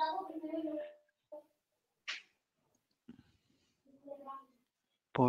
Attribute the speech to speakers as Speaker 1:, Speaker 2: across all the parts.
Speaker 1: Por.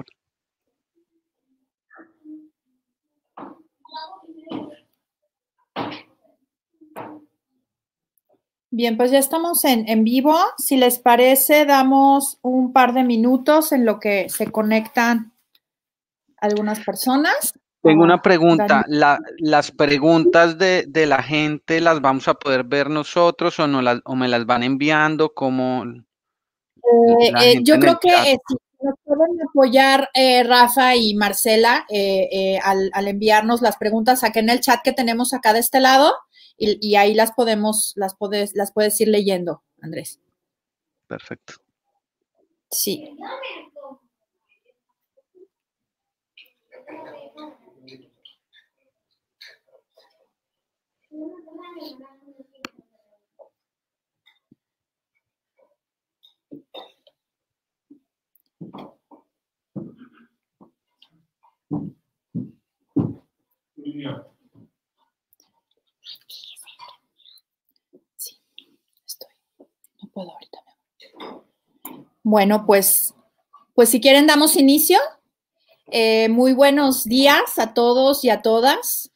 Speaker 2: Bien, pues ya estamos en vivo. Si les parece, damos un par de minutos en lo que se conectan algunas personas.
Speaker 1: Tengo una pregunta. ¿Las preguntas de la gente las vamos a poder ver nosotros o, o me las van enviando como la gente
Speaker 2: yo
Speaker 1: en
Speaker 2: creo
Speaker 1: el
Speaker 2: que
Speaker 1: chat?
Speaker 2: si nos pueden apoyar Rafa y Marcela al enviarnos las preguntas aquí en el chat que tenemos acá de este lado y ahí las puedes ir leyendo, Andrés.
Speaker 1: Perfecto.
Speaker 2: Sí. Sí, estoy. No puedo ahorita. Bueno, pues si quieren damos inicio. Muy buenos días a todos y a todas.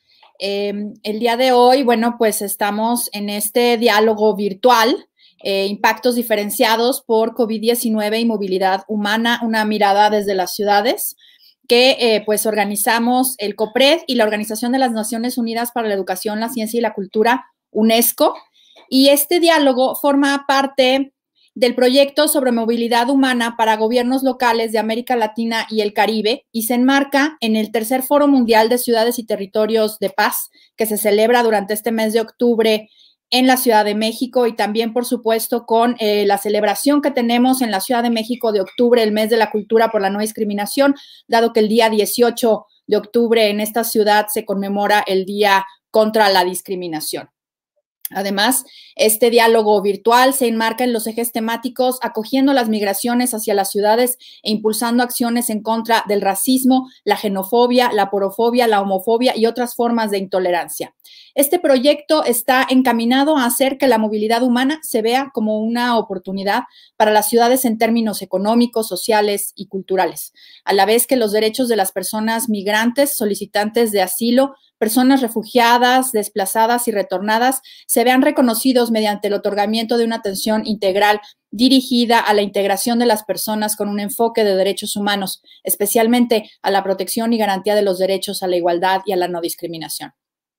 Speaker 2: El día de hoy, bueno, pues estamos en este diálogo virtual, impactos diferenciados por COVID-19 y movilidad humana, una mirada desde las ciudades, que pues organizamos el COPRED y la Organización de las Naciones Unidas para la Educación, la Ciencia y la Cultura, UNESCO. Y este diálogo forma parte del proyecto sobre movilidad humana para gobiernos locales de América Latina y el Caribe y se enmarca en el tercer Foro Mundial de Ciudades y Territorios de Paz que se celebra durante este mes de octubre en la Ciudad de México y también, por supuesto, con la celebración que tenemos en la Ciudad de México de octubre, el mes de la cultura por la no discriminación, dado que el día 18 de octubre en esta ciudad se conmemora el Día contra la Discriminación. Además, este diálogo virtual se enmarca en los ejes temáticos acogiendo las migraciones hacia las ciudades e impulsando acciones en contra del racismo, la xenofobia, la porofobia, la homofobia y otras formas de intolerancia. Este proyecto está encaminado a hacer que la movilidad humana se vea como una oportunidad para las ciudades en términos económicos, sociales y culturales, a la vez que los derechos de las personas migrantes, solicitantes de asilo, personas refugiadas, desplazadas y retornadas se vean reconocidos mediante el otorgamiento de una atención integral dirigida a la integración de las personas con un enfoque de derechos humanos, especialmente a la protección y garantía de los derechos a la igualdad y a la no discriminación.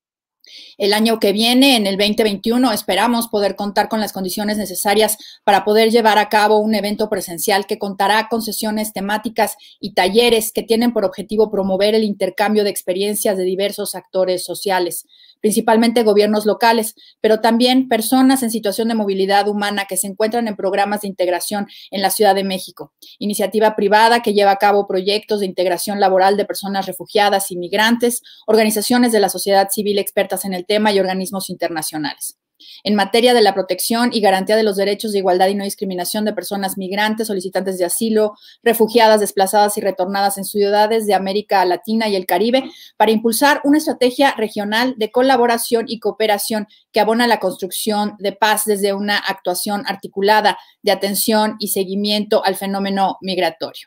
Speaker 2: El año que viene, en el 2021, esperamos poder contar con las condiciones necesarias para poder llevar a cabo un evento presencial que contará con sesiones temáticas y talleres que tienen por objetivo promover el intercambio de experiencias de diversos actores sociales, principalmente gobiernos locales, pero también personas en situación de movilidad humana que se encuentran en programas de integración en la Ciudad de México, iniciativa privada que lleva a cabo proyectos de integración laboral de personas refugiadas y migrantes, organizaciones de la sociedad civil expertas en el tema y organismos internacionales. En materia de la protección y garantía de los derechos de igualdad y no discriminación de personas migrantes, solicitantes de asilo, refugiadas, desplazadas y retornadas en ciudades de América Latina y el Caribe, para impulsar una estrategia regional de colaboración y cooperación que abona la construcción de paz desde una actuación articulada de atención y seguimiento al fenómeno migratorio.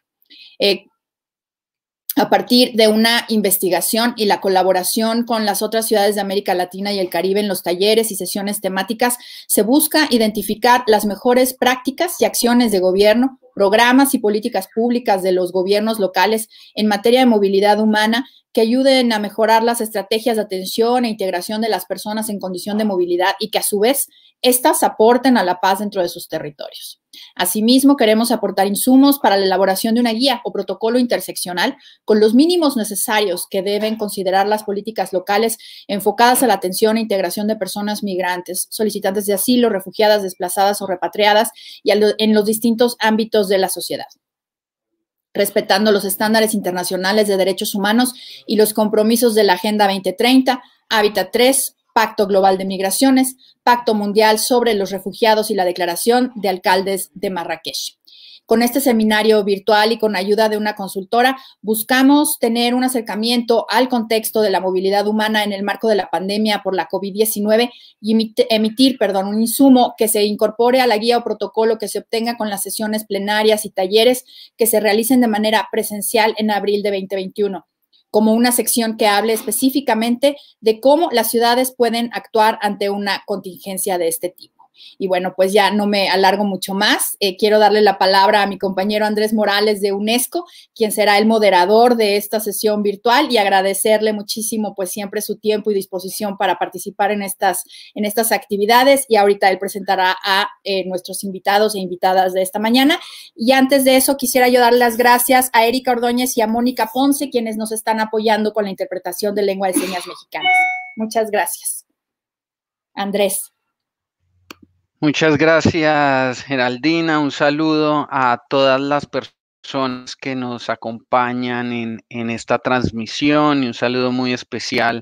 Speaker 2: A partir de una investigación y la colaboración con las otras ciudades de América Latina y el Caribe en los talleres y sesiones temáticas, se busca identificar las mejores prácticas y acciones de gobierno, programas y políticas públicas de los gobiernos locales en materia de movilidad humana que ayuden a mejorar las estrategias de atención e integración de las personas en condición de movilidad y que a su vez éstas aporten a la paz dentro de sus territorios. Asimismo, queremos aportar insumos para la elaboración de una guía o protocolo interseccional con los mínimos necesarios que deben considerar las políticas locales enfocadas a la atención e integración de personas migrantes, solicitantes de asilo, refugiadas, desplazadas o repatriadas y en los distintos ámbitos de la sociedad, respetando los estándares internacionales de derechos humanos y los compromisos de la Agenda 2030, Hábitat 3, Pacto Global de Migraciones, Pacto Mundial sobre los Refugiados y la Declaración de Alcaldes de Marrakech. con este seminario virtual y con ayuda de una consultora, buscamos tener un acercamiento al contexto de la movilidad humana en el marco de la pandemia por la COVID-19 y emitir un insumo que se incorpore a la guía o protocolo que se obtenga con las sesiones plenarias y talleres que se realicen de manera presencial en abril de 2021, como una sección que hable específicamente de cómo las ciudades pueden actuar ante una contingencia de este tipo. Y bueno, pues ya no me alargo mucho más. Quiero darle la palabra a mi compañero Andrés Morales de UNESCO, quien será el moderador de esta sesión virtual, y agradecerle muchísimo pues siempre su tiempo y disposición para participar en estas actividades. Y ahorita él presentará a nuestros invitados e invitadas de esta mañana. Y antes de eso, quisiera yo dar las gracias a Erika Ordóñez y a Mónica Ponce, quienes nos están apoyando con la interpretación de lengua de señas mexicanas. Muchas gracias. Andrés.
Speaker 1: Muchas gracias, Geraldina. Un saludo a todas las personas que nos acompañan en esta transmisión y un saludo muy especial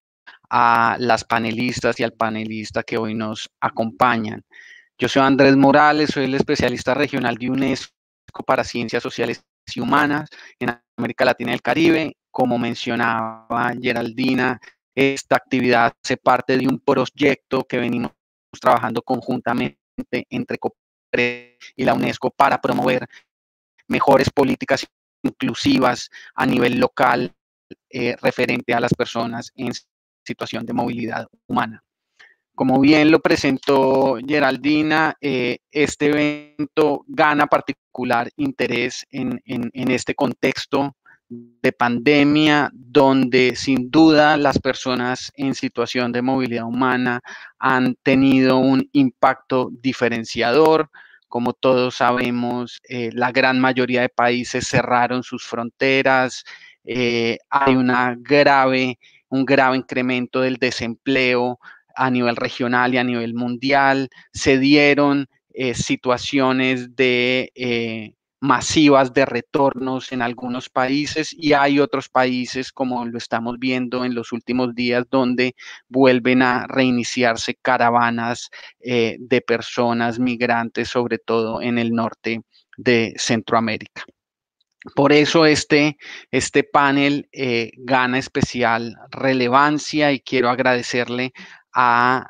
Speaker 1: a las panelistas y al panelista que hoy nos acompañan. Yo soy Andrés Morales, soy el especialista regional de UNESCO para Ciencias Sociales y Humanas en América Latina y el Caribe. Como mencionaba Geraldina, esta actividad hace parte de un proyecto que venimos trabajando conjuntamente entre COPRED y la UNESCO para promover mejores políticas inclusivas a nivel local referente a las personas en situación de movilidad humana. Como bien lo presentó Geraldina, este evento gana particular interés en este contexto de pandemia, donde sin duda las personas en situación de movilidad humana han tenido un impacto diferenciador. Como todos sabemos, la gran mayoría de países cerraron sus fronteras, hay un grave incremento del desempleo a nivel regional y a nivel mundial. Se dieron situaciones de masivas de retornos en algunos países y hay otros países, como lo estamos viendo en los últimos días, donde vuelven a reiniciarse caravanas de personas migrantes, sobre todo en el norte de Centroamérica. Por eso este panel gana especial relevancia y quiero agradecerle a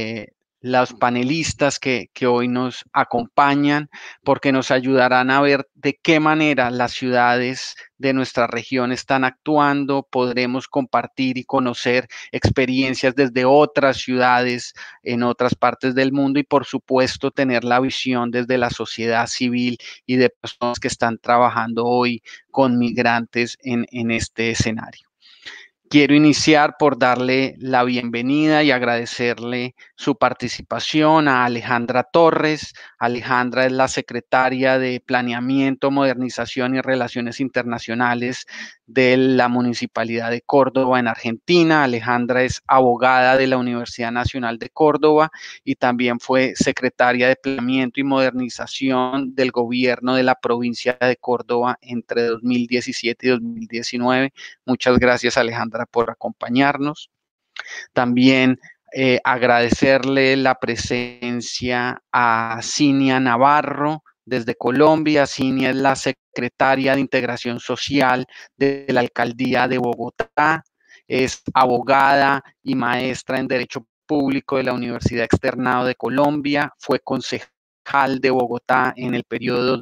Speaker 1: los panelistas que hoy nos acompañan, porque nos ayudarán a ver de qué manera las ciudades de nuestra región están actuando. Podremos compartir y conocer experiencias desde otras ciudades en otras partes del mundo y, por supuesto, tener la visión desde la sociedad civil y de personas que están trabajando hoy con migrantes en este escenario. Quiero iniciar por darle la bienvenida y agradecerle su participación a Alejandra Torres. Alejandra es la secretaria de Planeamiento, Modernización y Relaciones Internacionales de la Municipalidad de Córdoba en Argentina. Alejandra es abogada de la Universidad Nacional de Córdoba y también fue secretaria de Planeamiento y Modernización del Gobierno de la provincia de Córdoba entre 2017 y 2019. Muchas gracias, Alejandra, por acompañarnos. También agradecerle la presencia a Cinia Navarro desde Colombia. Cinia es la secretaria de Integración Social de la Alcaldía de Bogotá, es abogada y maestra en Derecho Público de la Universidad Externado de Colombia, fue concejal de Bogotá en el periodo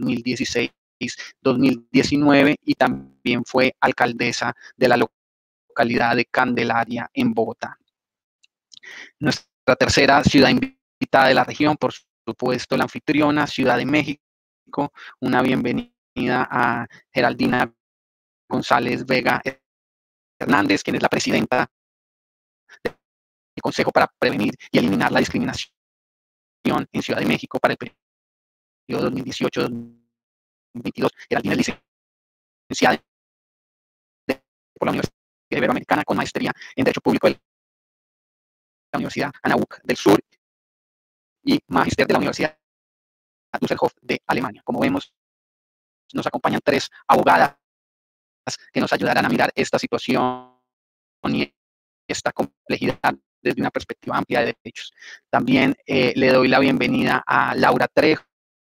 Speaker 1: 2016-2019 y también fue alcaldesa de la localidad de Candelaria en Bogotá. Nuestra tercera ciudad invitada de la región, por supuesto, la anfitriona, Ciudad de México. Una bienvenida a Geraldina González Vega Hernández, quien es la presidenta del Consejo para Prevenir y Eliminar la Discriminación en Ciudad de México para el periodo 2018-2022. Geraldina es licenciada por la Universidad Iberoamericana con maestría en Derecho Público de la Universidad Anáhuac del Sur y magíster de la Universidad Düsseldorf de Alemania. Como vemos, nos acompañan tres abogadas que nos ayudarán a mirar esta situación y esta complejidad desde una perspectiva amplia de derechos. También le doy la bienvenida a Laura Trejo,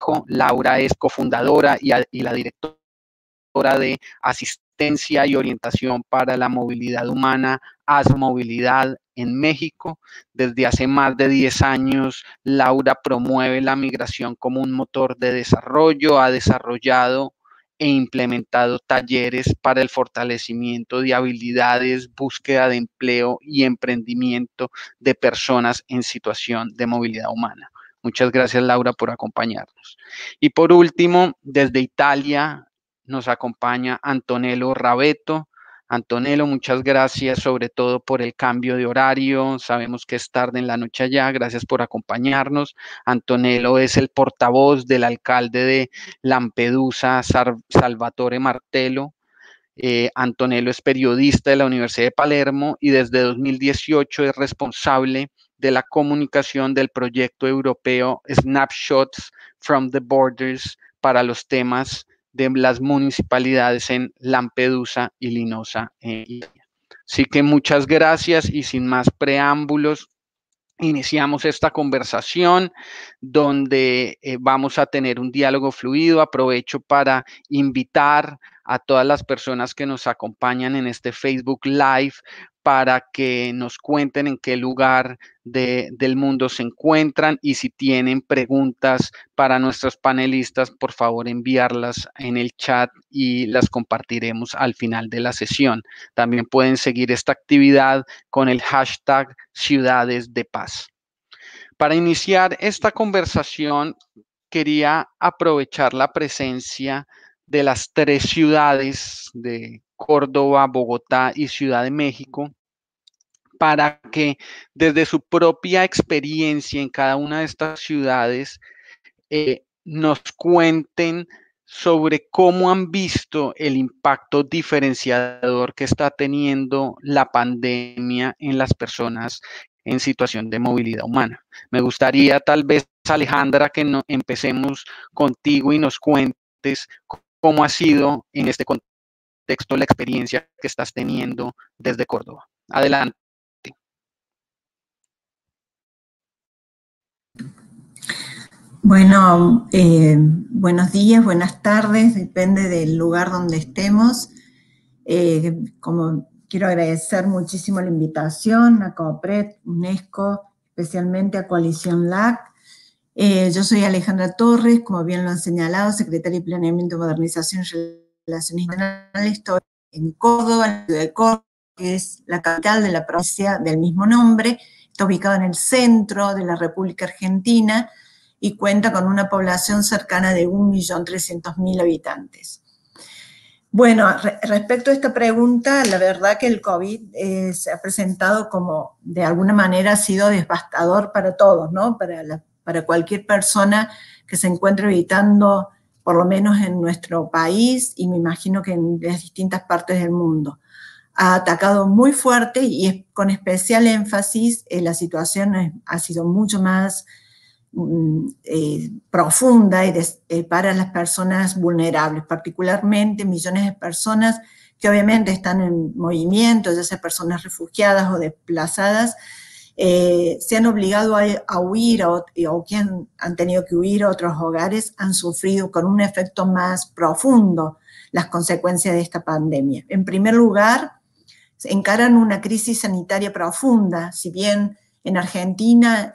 Speaker 1: Laura es cofundadora y la directora de asistencia y orientación para la movilidad humana, ASMovilidad en México. Desde hace más de 10 años, Laura promueve la migración como un motor de desarrollo, ha desarrollado e implementado talleres para el fortalecimiento de habilidades, búsqueda de empleo y emprendimiento de personas en situación de movilidad humana. Muchas gracias, Laura, por acompañarnos. Y por último, desde Italia nos acompaña Antonello Ravetto. Antonello, muchas gracias, sobre todo por el cambio de horario. Sabemos que es tarde en la noche allá. Gracias por acompañarnos. Antonello es el portavoz del alcalde de Lampedusa, Salvatore Martello. Antonello es periodista de la Universidad de Palermo y desde 2018 es responsable de la comunicación del proyecto europeo Snapshots from the Borders para los temas de las municipalidades en Lampedusa y Linosa. Así que muchas gracias y sin más preámbulos, iniciamos esta conversación donde vamos a tener un diálogo fluido. Aprovecho para invitar a todas las personas que nos acompañan en este Facebook Live para que nos cuenten en qué lugar del mundo se encuentran y si tienen preguntas para nuestros panelistas, por favor enviarlas en el chat y las compartiremos al final de la sesión. También pueden seguir esta actividad con el hashtag Ciudades de Paz. Para iniciar esta conversación, quería aprovechar la presencia de las 3 ciudades de Córdoba, Bogotá y Ciudad de México para que desde su propia experiencia en cada una de estas ciudades nos cuenten sobre cómo han visto el impacto diferenciador que está teniendo la pandemia en las personas en situación de movilidad humana. Me gustaría tal vez, Alejandra, que empecemos contigo y nos cuentes cómo ha sido en este contexto la experiencia que estás teniendo desde Córdoba. Adelante.
Speaker 3: Bueno, buenos días, buenas tardes, depende del lugar donde estemos. Como quiero agradecer muchísimo la invitación a COPRED, UNESCO, especialmente a Coalición LAC. Yo soy Alejandra Torres, como bien lo han señalado, secretaria de Planeamiento, Modernización y Relaciones Internacionales. Estoy en Córdoba, en la ciudad de Córdoba, que es la capital de la provincia del mismo nombre. Está ubicado en el centro de la República Argentina y cuenta con una población cercana de 1.300.000 habitantes. Bueno, respecto a esta pregunta, la verdad que el COVID se ha presentado como, de alguna manera, ha sido devastador para todos, ¿no? Para cualquier persona que se encuentre habitando, por lo menos en nuestro país, y me imagino que en las distintas partes del mundo. Ha atacado muy fuerte y con especial énfasis, la situación ha sido mucho más profunda y para las personas vulnerables, particularmente millones de personas que obviamente están en movimiento, ya sea personas refugiadas o desplazadas, se han obligado a huir o que han tenido que huir a otros hogares, han sufrido con un efecto más profundo las consecuencias de esta pandemia. En primer lugar, encaran una crisis sanitaria profunda, si bien en Argentina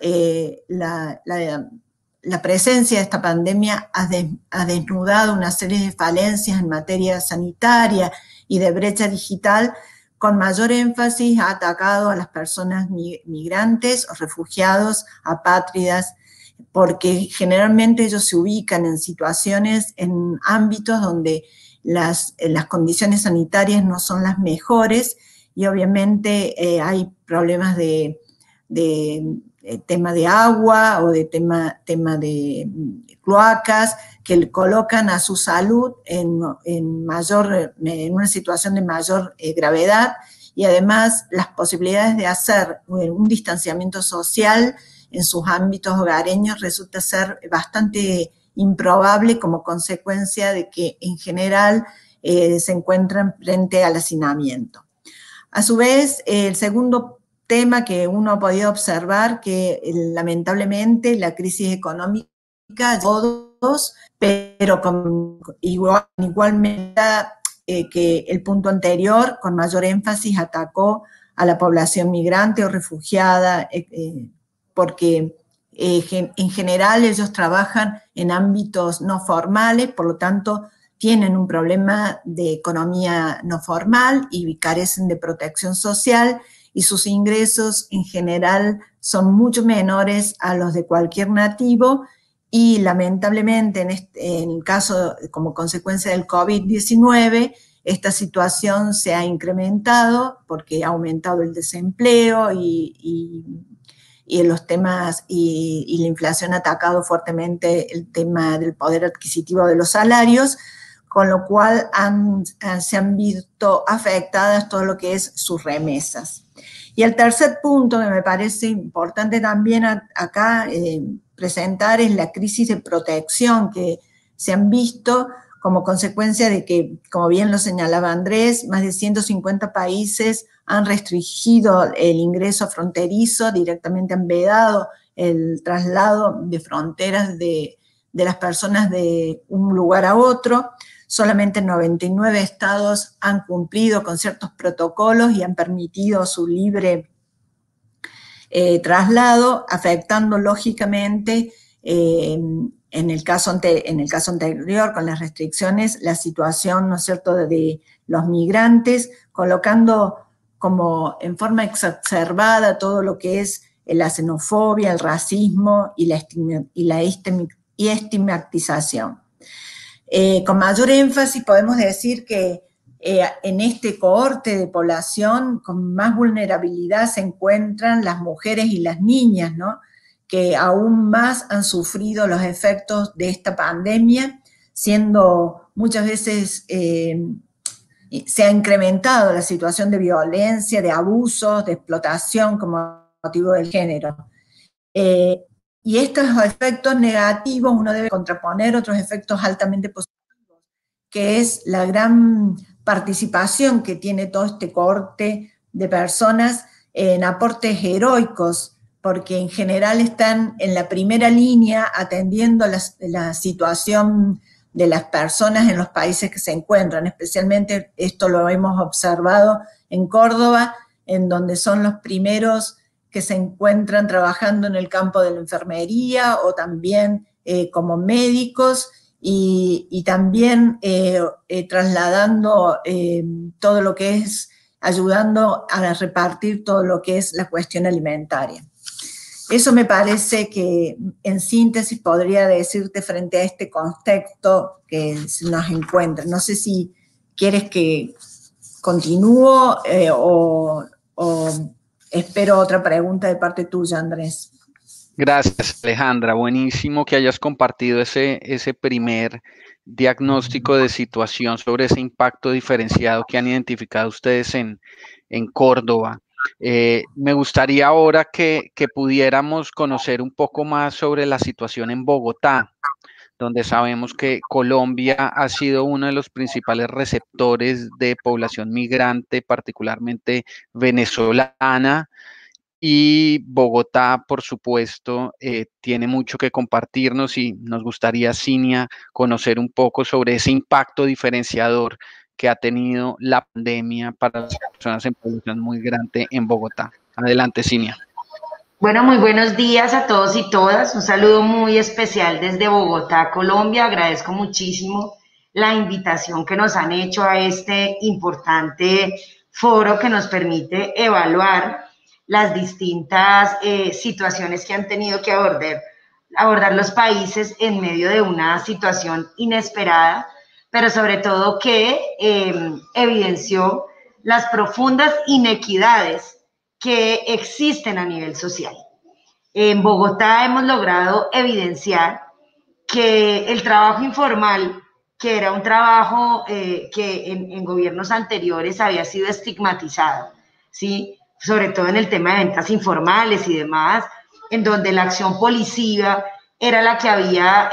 Speaker 3: la presencia de esta pandemia ha desnudado una serie de falencias en materia sanitaria y de brecha digital. Con mayor énfasis ha atacado a las personas migrantes o refugiados, apátridas, porque generalmente ellos se ubican en situaciones, en ámbitos donde las condiciones sanitarias no son las mejores y obviamente hay problemas de tema de agua o de tema de cloacas que colocan a su salud en una situación de mayor gravedad, y además las posibilidades de hacer un distanciamiento social en sus ámbitos hogareños resulta ser bastante improbable como consecuencia de que en general se encuentran frente al hacinamiento. A su vez, el segundo tema que uno ha podido observar, que lamentablemente la crisis económica económica, todos, pero igualmente que el punto anterior, con mayor énfasis, atacó a la población migrante o refugiada, porque en general ellos trabajan en ámbitos no formales, por lo tanto tienen un problema de economía no formal y carecen de protección social, y sus ingresos en general son mucho menores a los de cualquier nativo, y lamentablemente en el caso, como consecuencia del COVID-19, esta situación se ha incrementado porque ha aumentado el desempleo y los temas, y la inflación ha atacado fuertemente el tema del poder adquisitivo de los salarios, con lo cual se han visto afectadas todo lo que es sus remesas. Y el tercer punto que me parece importante también acá presentar es la crisis de protección que se han visto como consecuencia de que, como bien lo señalaba Andrés, más de 150 países han restringido el ingreso fronterizo, directamente han vedado el traslado de fronteras de las personas de un lugar a otro. Solamente 99 estados han cumplido con ciertos protocolos y han permitido su libre traslado, afectando lógicamente, en el caso anterior, con las restricciones, la situación, ¿no es cierto?, de los migrantes, colocando como en forma exacerbada todo lo que es la xenofobia, el racismo y la estigmatización. Con mayor énfasis podemos decir que en este cohorte de población con más vulnerabilidad se encuentran las mujeres y las niñas, ¿no?, que aún más han sufrido los efectos de esta pandemia, siendo muchas veces se ha incrementado la situación de violencia, de abusos, de explotación como motivo del género. Y estos efectos negativos uno debe contraponer otros efectos altamente positivos, que es la gran participación que tiene todo este cohorte de personas en aportes heroicos, porque en general están en la primera línea atendiendo la situación de las personas en los países que se encuentran. Especialmente esto lo hemos observado en Córdoba, en donde son los primeros que se encuentran trabajando en el campo de la enfermería o también como médicos y también trasladando todo lo que es, ayudando a repartir todo lo que es la cuestión alimentaria. Eso me parece que en síntesis podría decirte frente a este contexto que nos encuentra. No sé si quieres que continúo o espero otra pregunta de parte tuya, Andrés.
Speaker 1: Gracias, Alejandra. Buenísimo que hayas compartido ese primer diagnóstico de situación sobre ese impacto diferenciado que han identificado ustedes en Córdoba. Me gustaría ahora que pudiéramos conocer un poco más sobre la situación en Bogotá, donde sabemos que Colombia ha sido uno de los principales receptores de población migrante, particularmente venezolana. Y Bogotá, por supuesto, tiene mucho que compartirnos y nos gustaría, Cinia, conocer un poco sobre ese impacto diferenciador que ha tenido la pandemia para las personas en población muy grande en Bogotá. Adelante, Cinia.
Speaker 4: Bueno, muy buenos días a todos y todas. Un saludo muy especial desde Bogotá, Colombia. Agradezco muchísimo la invitación que nos han hecho a este importante foro que nos permite evaluar las distintas situaciones que han tenido que abordar los países en medio de una situación inesperada, pero sobre todo que evidenció las profundas inequidades que existen a nivel social. En Bogotá hemos logrado evidenciar que el trabajo informal, que era un trabajo que en gobiernos anteriores había sido estigmatizado, ¿sí?, sobre todo en el tema de ventas informales y demás, en donde la acción policiva era la que había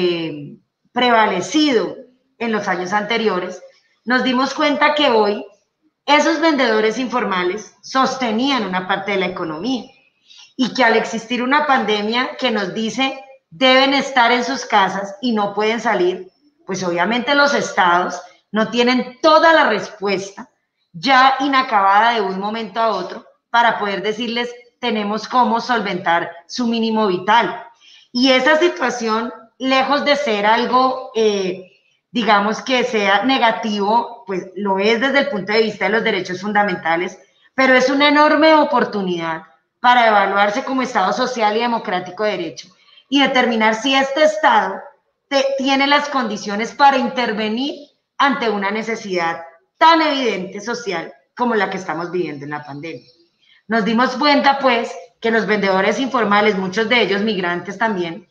Speaker 4: prevalecido en los años anteriores, nos dimos cuenta que hoy esos vendedores informales sostenían una parte de la economía y que al existir una pandemia que nos dice deben estar en sus casas y no pueden salir, pues obviamente los estados no tienen toda la respuesta ya inacabada de un momento a otro para poder decirles tenemos cómo solventar su mínimo vital. Y esa situación, lejos de ser algo, digamos que sea negativo, pues lo es desde el punto de vista de los derechos fundamentales, pero es una enorme oportunidad para evaluarse como Estado social y democrático de derecho y determinar si este Estado tiene las condiciones para intervenir ante una necesidad tan evidente social como la que estamos viviendo en la pandemia. Nos dimos cuenta, pues, que los vendedores informales, muchos de ellos migrantes también,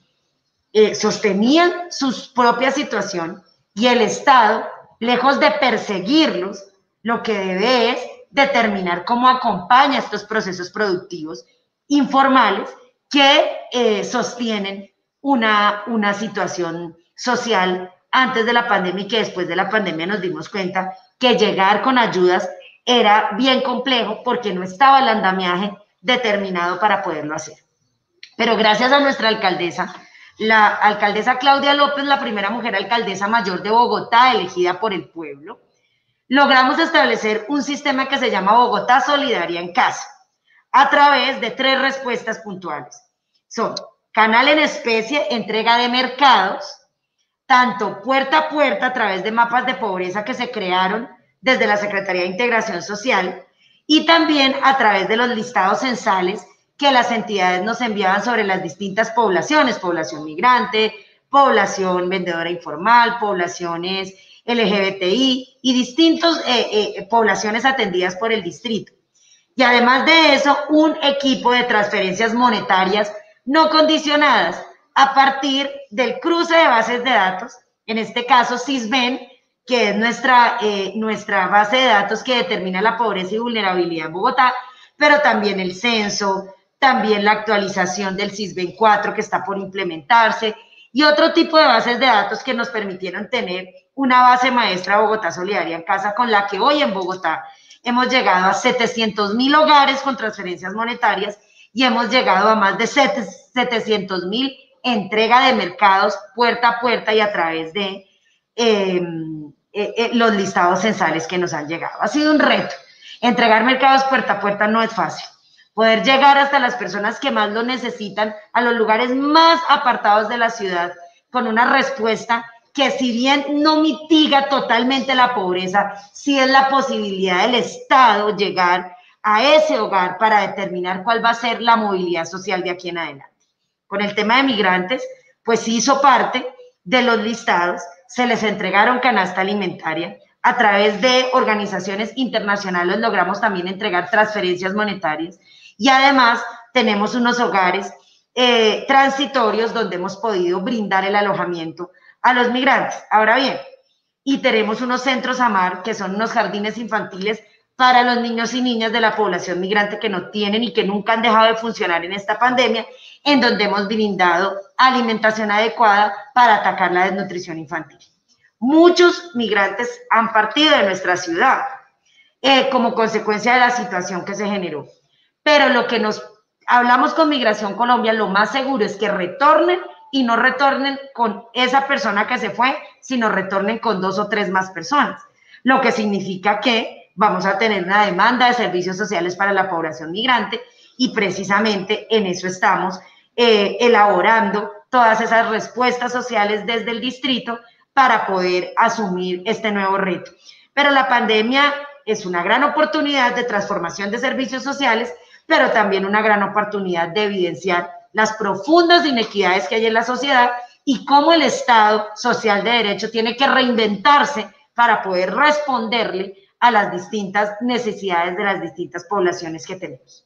Speaker 4: sostenían su propia situación y el Estado, lejos de perseguirlos, lo que debe es determinar cómo acompaña estos procesos productivos informales que sostienen una situación social antes de la pandemia y que después de la pandemia nos dimos cuenta que llegar con ayudas era bien complejo porque no estaba el andamiaje determinado para poderlo hacer. Pero gracias a nuestra alcaldesa, la alcaldesa Claudia López, la primera mujer alcaldesa mayor de Bogotá, elegida por el pueblo, logramos establecer un sistema que se llama Bogotá Solidaria en Casa, a través de 3 respuestas puntuales. Son canal en especie, entrega de mercados, tanto puerta a puerta a través de mapas de pobreza que se crearon desde la Secretaría de Integración Social y también a través de los listados censales que las entidades nos enviaban sobre las distintas poblaciones, población migrante, población vendedora informal, poblaciones LGBTI y distintas poblaciones atendidas por el distrito. Y además de eso, un equipo de transferencias monetarias no condicionadas a partir del cruce de bases de datos, en este caso SISBEN, que es nuestra base de datos que determina la pobreza y vulnerabilidad en Bogotá, pero también el censo, también la actualización del SISBEN 4 que está por implementarse y otro tipo de bases de datos que nos permitieron tener una base maestra Bogotá Solidaria en Casa con la que hoy en Bogotá hemos llegado a 700,000 hogares con transferencias monetarias y hemos llegado a más de 700,000 entrega de mercados puerta a puerta y a través de los listados censales que nos han llegado. Ha sido un reto. Entregar mercados puerta a puerta no es fácil. Poder llegar hasta las personas que más lo necesitan, a los lugares más apartados de la ciudad, con una respuesta que si bien no mitiga totalmente la pobreza, sí es la posibilidad del Estado llegar a ese hogar para determinar cuál va a ser la movilidad social de aquí en adelante. Con el tema de migrantes, pues sí hizo parte de los listados, se les entregaron canasta alimentaria, a través de organizaciones internacionales logramos también entregar transferencias monetarias y además tenemos unos hogares transitorios donde hemos podido brindar el alojamiento a los migrantes. Ahora bien, y tenemos unos centros AMAR, que son unos jardines infantiles para los niños y niñas de la población migrante que no tienen y que nunca han dejado de funcionar en esta pandemia, en donde hemos brindado alimentación adecuada para atacar la desnutrición infantil. Muchos migrantes han partido de nuestra ciudad como consecuencia de la situación que se generó. Pero lo que nos hablamos con Migración Colombia, lo más seguro es que retornen y no retornen con esa persona que se fue, sino retornen con 2 o 3 más personas. Lo que significa que vamos a tener una demanda de servicios sociales para la población migrante y precisamente en eso estamos elaborando todas esas respuestas sociales desde el distrito para poder asumir este nuevo reto. Pero la pandemia es una gran oportunidad de transformación de servicios sociales, pero también una gran oportunidad de evidenciar las profundas inequidades que hay en la sociedad y cómo el Estado social de derecho tiene que reinventarse para poder responderle a las distintas necesidades de las distintas poblaciones que tenemos.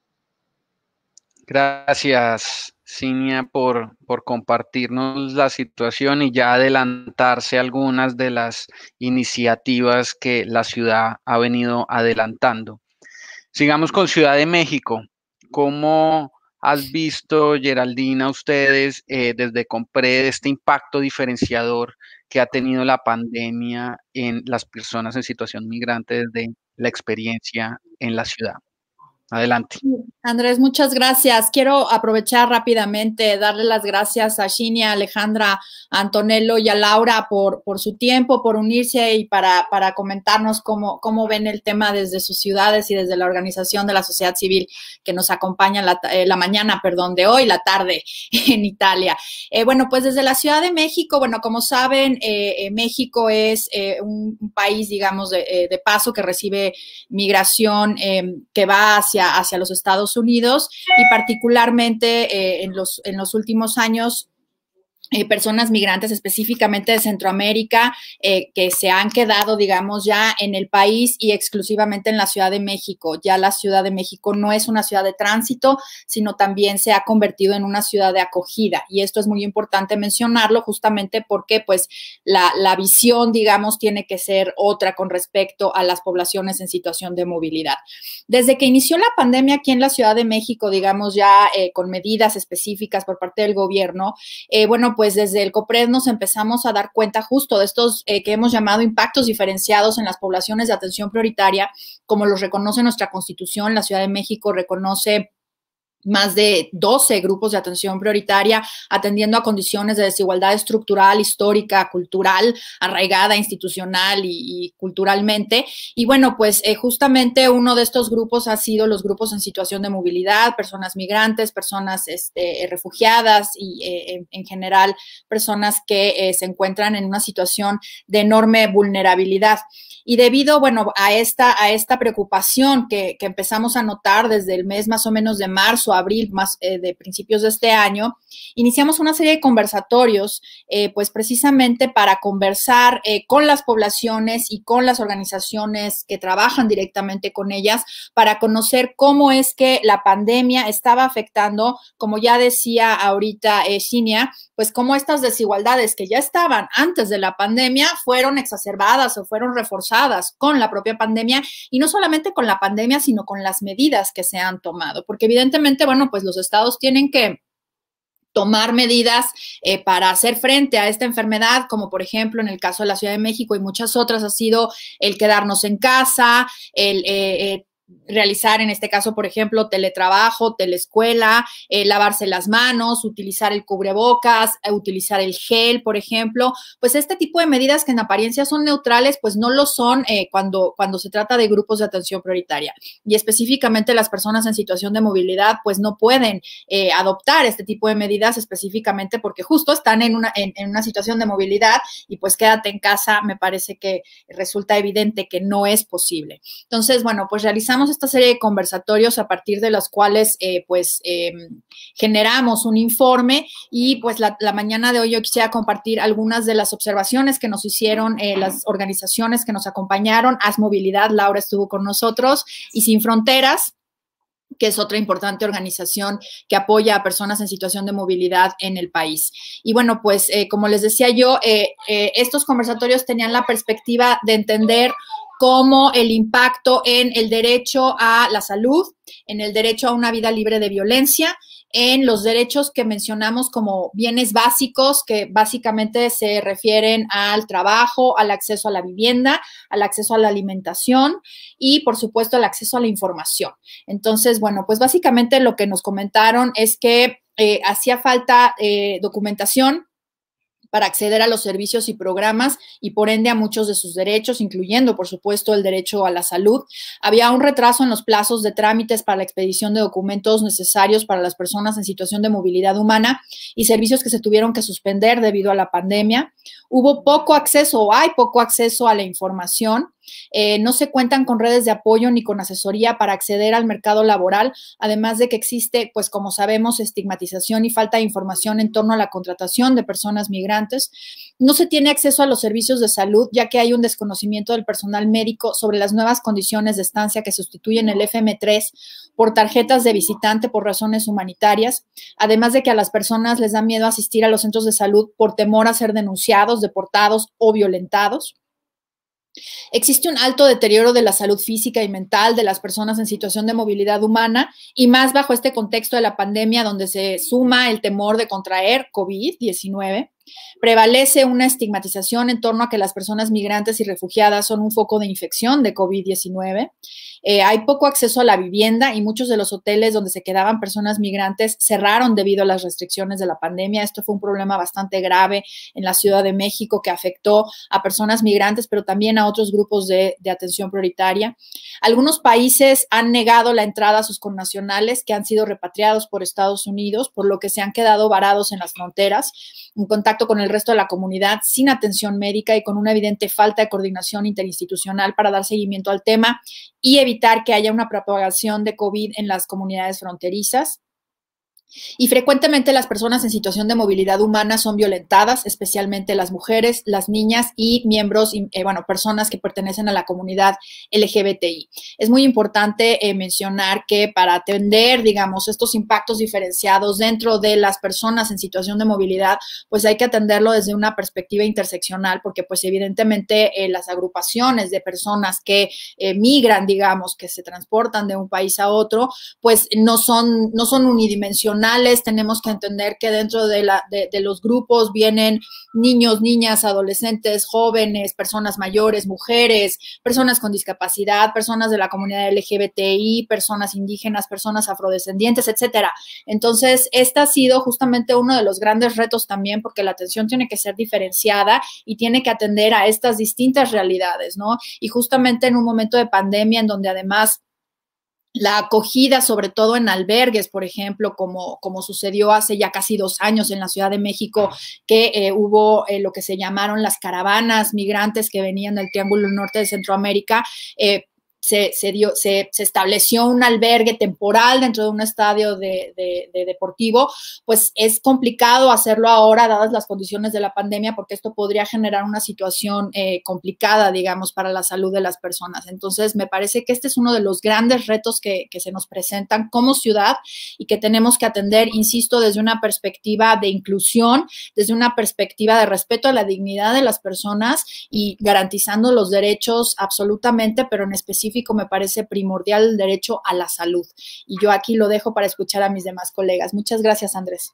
Speaker 1: Gracias, Cinia, por compartirnos la situación y ya adelantarse algunas de las iniciativas que la ciudad ha venido adelantando. Sigamos con Ciudad de México. ¿Cómo has visto, Geraldina, ustedes desde Compred este impacto diferenciador que ha tenido la pandemia en las personas en situación migrante desde la experiencia en la ciudad? Adelante.
Speaker 2: Andrés, muchas gracias. Quiero aprovechar rápidamente, darle las gracias a Shinia, a Alejandra, a Antonello y a Laura por su tiempo, por unirse y para comentarnos cómo ven el tema desde sus ciudades y desde la organización de la sociedad civil que nos acompaña la mañana de hoy, la tarde en Italia. Bueno, pues desde la Ciudad de México, bueno, como saben, México es un país, digamos, de paso que recibe migración que va hacia los Estados Unidos y particularmente en los últimos años personas migrantes específicamente de Centroamérica que se han quedado, digamos, ya en el país y exclusivamente en la Ciudad de México. Ya la Ciudad de México no es una ciudad de tránsito, sino también se ha convertido en una ciudad de acogida. Y esto es muy importante mencionarlo justamente porque, pues, la visión, digamos, tiene que ser otra con respecto a las poblaciones en situación de movilidad. Desde que inició la pandemia aquí en la Ciudad de México, digamos, ya con medidas específicas por parte del gobierno, bueno, pues desde el COPRED nos empezamos a dar cuenta justo de estos que hemos llamado impactos diferenciados en las poblaciones de atención prioritaria, como los reconoce nuestra Constitución. La Ciudad de México reconoce más de 12 grupos de atención prioritaria, atendiendo a condiciones de desigualdad estructural, histórica, cultural, arraigada, institucional y culturalmente. Y bueno, pues justamente uno de estos grupos ha sido los grupos en situación de movilidad, personas migrantes, personas refugiadas y en general personas que se encuentran en una situación de enorme vulnerabilidad. Y debido, bueno, a esta preocupación que empezamos a notar desde el mes más o menos de marzo, abril, más de principios de este año, iniciamos una serie de conversatorios, pues precisamente para conversar con las poblaciones y con las organizaciones que trabajan directamente con ellas, para conocer cómo es que la pandemia estaba afectando, como ya decía ahorita Shinia, pues cómo estas desigualdades que ya estaban antes de la pandemia fueron exacerbadas o fueron reforzadas con la propia pandemia, y no solamente con la pandemia, sino con las medidas que se han tomado, porque evidentemente, bueno, pues los estados tienen que tomar medidas para hacer frente a esta enfermedad, como por ejemplo en el caso de la Ciudad de México y muchas otras ha sido el quedarnos en casa, el realizar en este caso, por ejemplo, teletrabajo, teleescuela, lavarse las manos, utilizar el cubrebocas, utilizar el gel, por ejemplo. Pues este tipo de medidas que en apariencia son neutrales, pues no lo son cuando se trata de grupos de atención prioritaria. Y específicamente las personas en situación de movilidad, pues no pueden adoptar este tipo de medidas específicamente porque justo están en una situación de movilidad y pues quédate en casa, me parece que resulta evidente que no es posible. Entonces, bueno, pues realizamos esta serie de conversatorios a partir de los cuales generamos un informe y pues la mañana de hoy yo quisiera compartir algunas de las observaciones que nos hicieron las organizaciones que nos acompañaron. Haz Movilidad, Laura estuvo con nosotros, y Sin Fronteras, que es otra importante organización que apoya a personas en situación de movilidad en el país. Y bueno, pues como les decía yo, estos conversatorios tenían la perspectiva de entender cómo el impacto en el derecho a la salud, en el derecho a una vida libre de violencia, en los derechos que mencionamos como bienes básicos, que básicamente se refieren al trabajo, al acceso a la vivienda, al acceso a la alimentación y, por supuesto, al acceso a la información. Entonces, bueno, pues básicamente lo que nos comentaron es que hacía falta documentación para acceder a los servicios y programas y por ende a muchos de sus derechos, incluyendo, por supuesto, el derecho a la salud. Había un retraso en los plazos de trámites para la expedición de documentos necesarios para las personas en situación de movilidad humana y servicios que se tuvieron que suspender debido a la pandemia. Hubo poco acceso o hay poco acceso a la información. No se cuentan con redes de apoyo ni con asesoría para acceder al mercado laboral, además de que existe, pues como sabemos, estigmatización y falta de información en torno a la contratación de personas migrantes. No se tiene acceso a los servicios de salud, ya que hay un desconocimiento del personal médico sobre las nuevas condiciones de estancia que sustituyen el FM3 por tarjetas de visitante por razones humanitarias, además de que a las personas les da miedo asistir a los centros de salud por temor a ser denunciados, deportados o violentados. Existe un alto deterioro de la salud física y mental de las personas en situación de movilidad humana y más bajo este contexto de la pandemia donde se suma el temor de contraer COVID-19. Prevalece una estigmatización en torno a que las personas migrantes y refugiadas son un foco de infección de COVID-19. Hay poco acceso a la vivienda y muchos de los hoteles donde se quedaban personas migrantes cerraron debido a las restricciones de la pandemia. Esto fue un problema bastante grave en la Ciudad de México que afectó a personas migrantes, pero también a otros grupos de atención prioritaria. Algunos países han negado la entrada a sus connacionales que han sido repatriados por Estados Unidos, por lo que se han quedado varados en las fronteras, en contacto con el resto de la comunidad, sin atención médica y con una evidente falta de coordinación interinstitucional para dar seguimiento al tema y evitar que haya una propagación de COVID en las comunidades fronterizas. Y frecuentemente las personas en situación de movilidad humana son violentadas, especialmente las mujeres, las niñas y miembros, personas que pertenecen a la comunidad LGBTI. Es muy importante mencionar que para atender, digamos, estos impactos diferenciados dentro de las personas en situación de movilidad, pues hay que atenderlo desde una perspectiva interseccional, porque pues evidentemente las agrupaciones de personas que migran, digamos, que se transportan de un país a otro, pues no son unidimensionales. Tenemos que entender que dentro de los grupos vienen niños, niñas, adolescentes, jóvenes, personas mayores, mujeres, personas con discapacidad, personas de la comunidad LGBTI, personas indígenas, personas afrodescendientes, etcétera. Entonces, este ha sido justamente uno de los grandes retos también, porque la atención tiene que ser diferenciada y tiene que atender a estas distintas realidades, ¿no? Y justamente en un momento de pandemia en donde además la acogida, sobre todo en albergues, por ejemplo, como sucedió hace ya casi 2 años en la Ciudad de México, que hubo lo que se llamaron las caravanas migrantes que venían del Triángulo Norte de Centroamérica. Se estableció un albergue temporal dentro de un estadio de deportivo, pues es complicado hacerlo ahora dadas las condiciones de la pandemia, porque esto podría generar una situación complicada, digamos, para la salud de las personas. Entonces, me parece que este es uno de los grandes retos que se nos presentan como ciudad y que tenemos que atender, insisto, desde una perspectiva de inclusión, desde una perspectiva de respeto a la dignidad de las personas y garantizando los derechos absolutamente, pero en específico me parece primordial el derecho a la salud. Y yo aquí lo dejo para escuchar a mis demás colegas. Muchas gracias, Andrés.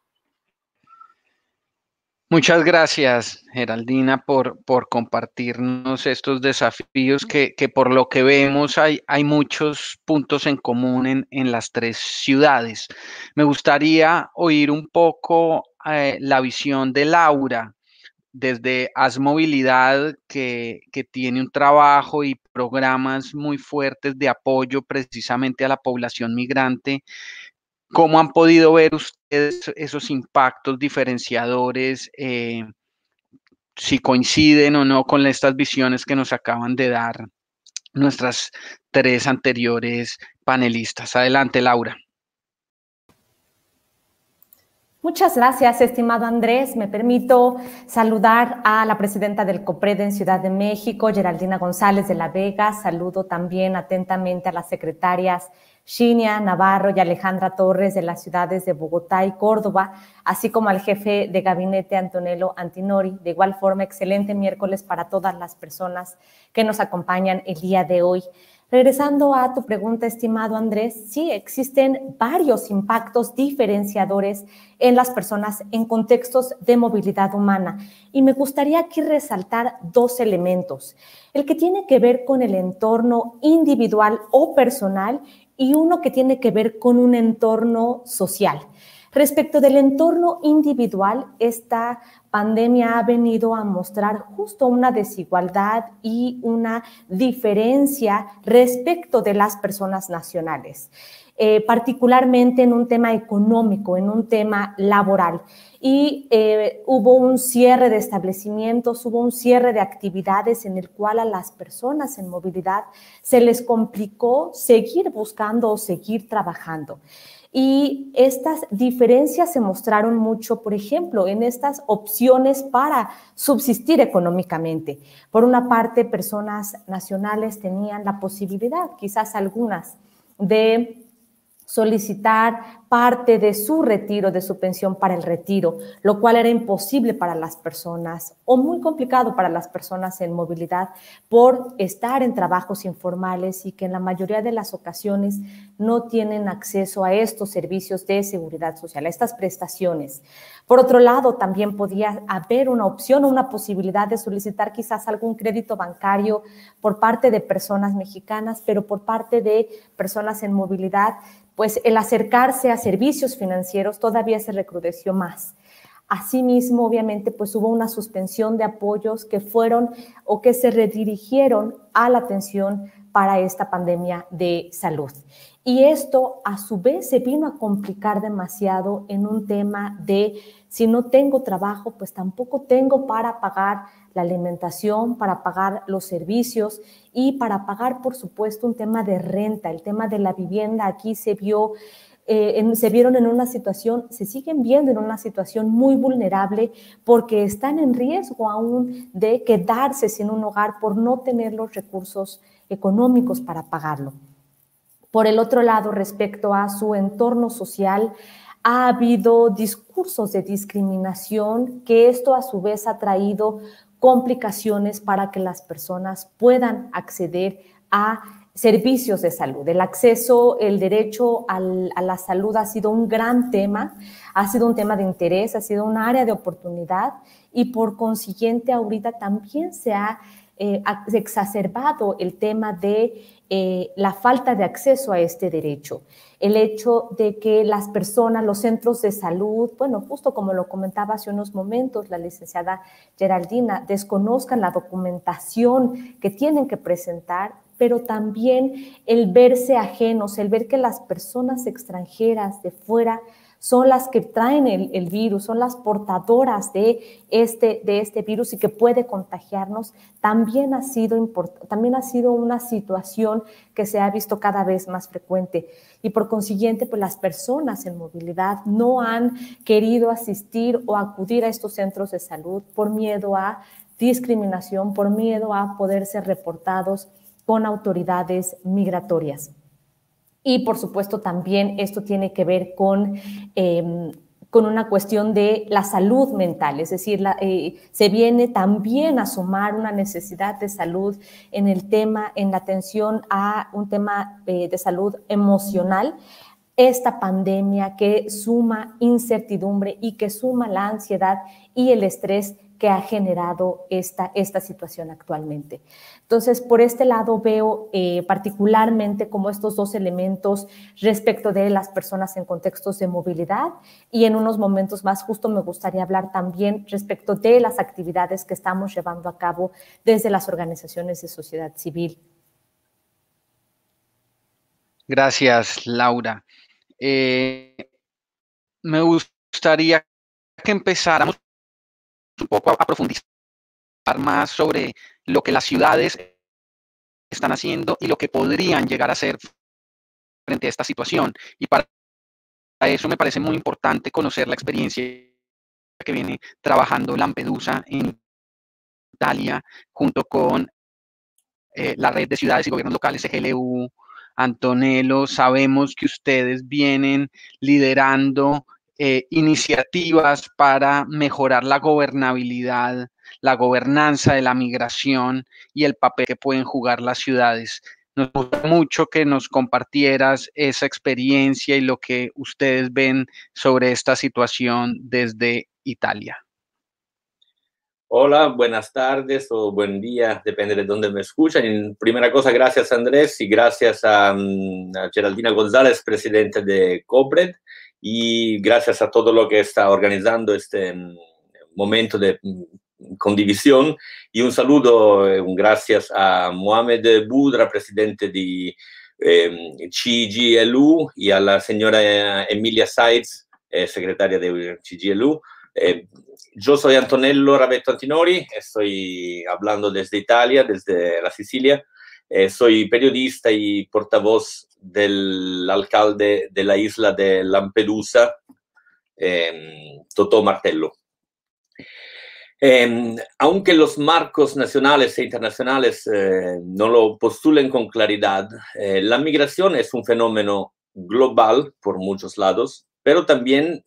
Speaker 1: Muchas gracias, Geraldina, por compartirnos estos desafíos que por lo que vemos hay muchos puntos en común en las 3 ciudades. Me gustaría oír un poco la visión de Laura desde Movilidad, que tiene un trabajo y programas muy fuertes de apoyo precisamente a la población migrante. ¿Cómo han podido ver ustedes esos impactos diferenciadores, si coinciden o no con estas visiones que nos acaban de dar nuestras 3 anteriores panelistas? Adelante, Laura.
Speaker 5: Muchas gracias, estimado Andrés. Me permito saludar a la presidenta del COPRED en Ciudad de México, Geraldina González de la Vega. Saludo también atentamente a las secretarias Shinia Navarro y Alejandra Torres de las ciudades de Bogotá y Córdoba, así como al jefe de gabinete Antonello Antinori. De igual forma, excelente miércoles para todas las personas que nos acompañan el día de hoy. Regresando a tu pregunta, estimado Andrés, sí, existen varios impactos diferenciadores en las personas en contextos de movilidad humana. Y me gustaría aquí resaltar 2 elementos. El que tiene que ver con el entorno individual o personal y uno que tiene que ver con un entorno social. Respecto del entorno individual, esta pandemia ha venido a mostrar justo una desigualdad y una diferencia respecto de las personas nacionales, particularmente en un tema económico, en un tema laboral. Y hubo un cierre de establecimientos, hubo un cierre de actividades en el cual a las personas en movilidad se les complicó seguir buscando o seguir trabajando. Y estas diferencias se mostraron mucho, por ejemplo, en estas opciones para subsistir económicamente. Por una parte, personas nacionales tenían la posibilidad, quizás algunas, de solicitar parte de su retiro, de su pensión para el retiro, lo cual era imposible para las personas o muy complicado para las personas en movilidad por estar en trabajos informales y que en la mayoría de las ocasiones no tienen acceso a estos servicios de seguridad social, a estas prestaciones. Por otro lado, también podía haber una opción o una posibilidad de solicitar quizás algún crédito bancario por parte de personas mexicanas, pero por parte de personas en movilidad, pues el acercarse a servicios financieros todavía se recrudeció más. Asimismo, obviamente, pues hubo una suspensión de apoyos que fueron o que se redirigieron a la atención para esta pandemia de salud. Y esto, a su vez, se vino a complicar demasiado en un tema de si no tengo trabajo, pues tampoco tengo para pagar la alimentación, para pagar los servicios y para pagar, por supuesto, un tema de renta. El tema de la vivienda aquí se vieron en una situación, se siguen viendo en una situación muy vulnerable porque están en riesgo aún de quedarse sin un hogar por no tener los recursos económicos para pagarlo. Por el otro lado, respecto a su entorno social, ha habido discursos de discriminación que esto a su vez ha traído complicaciones para que las personas puedan acceder a servicios de salud. El acceso, el derecho a la salud ha sido un gran tema, ha sido un tema de interés, ha sido un área de oportunidad y por consiguiente ahorita también se ha exacerbado el tema de la falta de acceso a este derecho. El hecho de que las personas, los centros de salud, bueno, justo como lo comentaba hace unos momentos la licenciada Geraldina, desconozcan la documentación que tienen que presentar, pero también el verse ajenos, el ver que las personas extranjeras de fuera son las que traen el virus, son las portadoras de este virus y que puede contagiarnos, también ha sido una situación que se ha visto cada vez más frecuente. Y por consiguiente, pues las personas en movilidad no han querido asistir o acudir a estos centros de salud por miedo a discriminación, por miedo a poder ser reportados con autoridades migratorias. Y por supuesto también esto tiene que ver con una cuestión de la salud mental, es decir, se viene también a sumar una necesidad de salud en la atención a un tema de salud emocional, esta pandemia que suma incertidumbre y que suma la ansiedad y el estrés que ha generado esta situación actualmente. Entonces, por este lado veo particularmente como estos dos elementos respecto de las personas en contextos de movilidad y en unos momentos más justo me gustaría hablar también respecto de las actividades que estamos llevando a cabo desde las organizaciones de sociedad civil.
Speaker 1: Gracias, Laura. Me gustaría que empezáramos un poco a profundizar más sobre lo que las ciudades están haciendo y lo que podrían llegar a hacer frente a esta situación. Y para eso me parece muy importante conocer la experiencia que viene trabajando Lampedusa en Italia junto con la red de ciudades y gobiernos locales, CGLU, Antonello. Sabemos que ustedes vienen liderando iniciativas para mejorar la gobernabilidad, la gobernanza de la migración y el papel que pueden jugar las ciudades. Nos gusta mucho que nos compartieras esa experiencia y lo que ustedes ven sobre esta situación desde Italia.
Speaker 6: Hola, buenas tardes o buen día, depende de dónde me escuchan. En primera cosa, gracias Andrés y gracias a Geraldina González, presidente de COPRED, y gracias a todo lo que está organizando este momento de condivisión. Y un saludo, un gracias a Mohamed Boudra, presidente de CGLU, y a la señora Emilia Sainz, secretaria de CGLU. Yo soy Antonello Ravetto Antinori, estoy hablando desde Italia, desde la Sicilia. Soy periodista y portavoz del alcalde de la isla de Lampedusa, Totò Martello. Aunque los marcos nacionales e internacionales no lo postulen con claridad, la migración es un fenómeno global por muchos lados, pero también,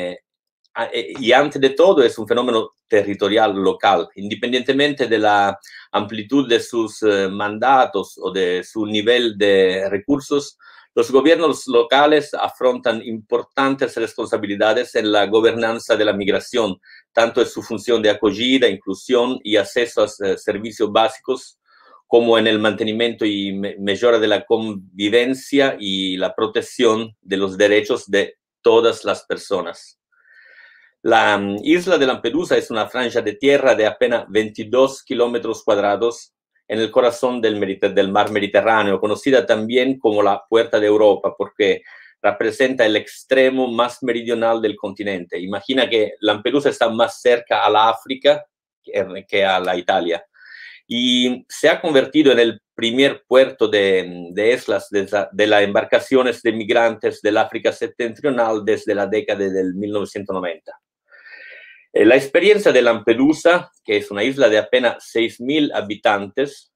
Speaker 6: y antes de todo, es un fenómeno territorial local, independientemente de la amplitud de sus mandatos o de su nivel de recursos. Los gobiernos locales afrontan importantes responsabilidades en la gobernanza de la migración, tanto en su función de acogida, inclusión y acceso a servicios básicos, como en el mantenimiento y mejora de la convivencia y la protección de los derechos de todas las personas. La isla de Lampedusa es una franja de tierra de apenas 22 kilómetros cuadrados en el corazón del mar Mediterráneo, conocida también como la Puerta de Europa, porque representa el extremo más meridional del continente. Imagina que Lampedusa está más cerca a la África que a la Italia. Y se ha convertido en el primer puerto de islas de las embarcaciones de migrantes del África septentrional desde la década del 1990. La experiencia de Lampedusa, que es una isla de apenas 6.000 habitantes,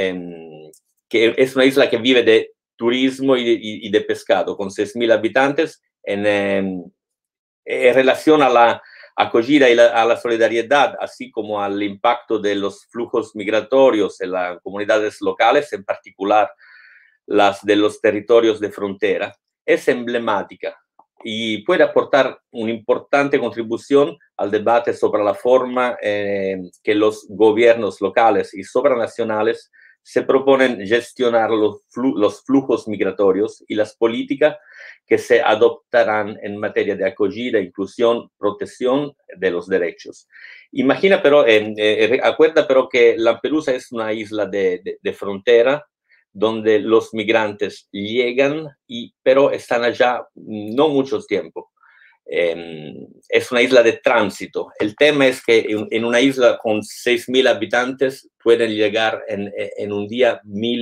Speaker 6: que es una isla que vive de turismo y de pescado, con 6.000 habitantes, en relación a la acogida y a la solidaridad, así como al impacto de los flujos migratorios en las comunidades locales, en particular las de los territorios de frontera, es emblemática y puede aportar una importante contribución al debate sobre la forma que los gobiernos locales y supranacionales se proponen gestionar los flujos migratorios y las políticas que se adoptarán en materia de acogida, inclusión, protección de los derechos. Imagina, pero, acuerda, pero que Lampedusa es una isla de frontera, donde los migrantes llegan, pero están allá no mucho tiempo. Es una isla de tránsito. El tema es que en una isla con 6.000 habitantes pueden llegar en un día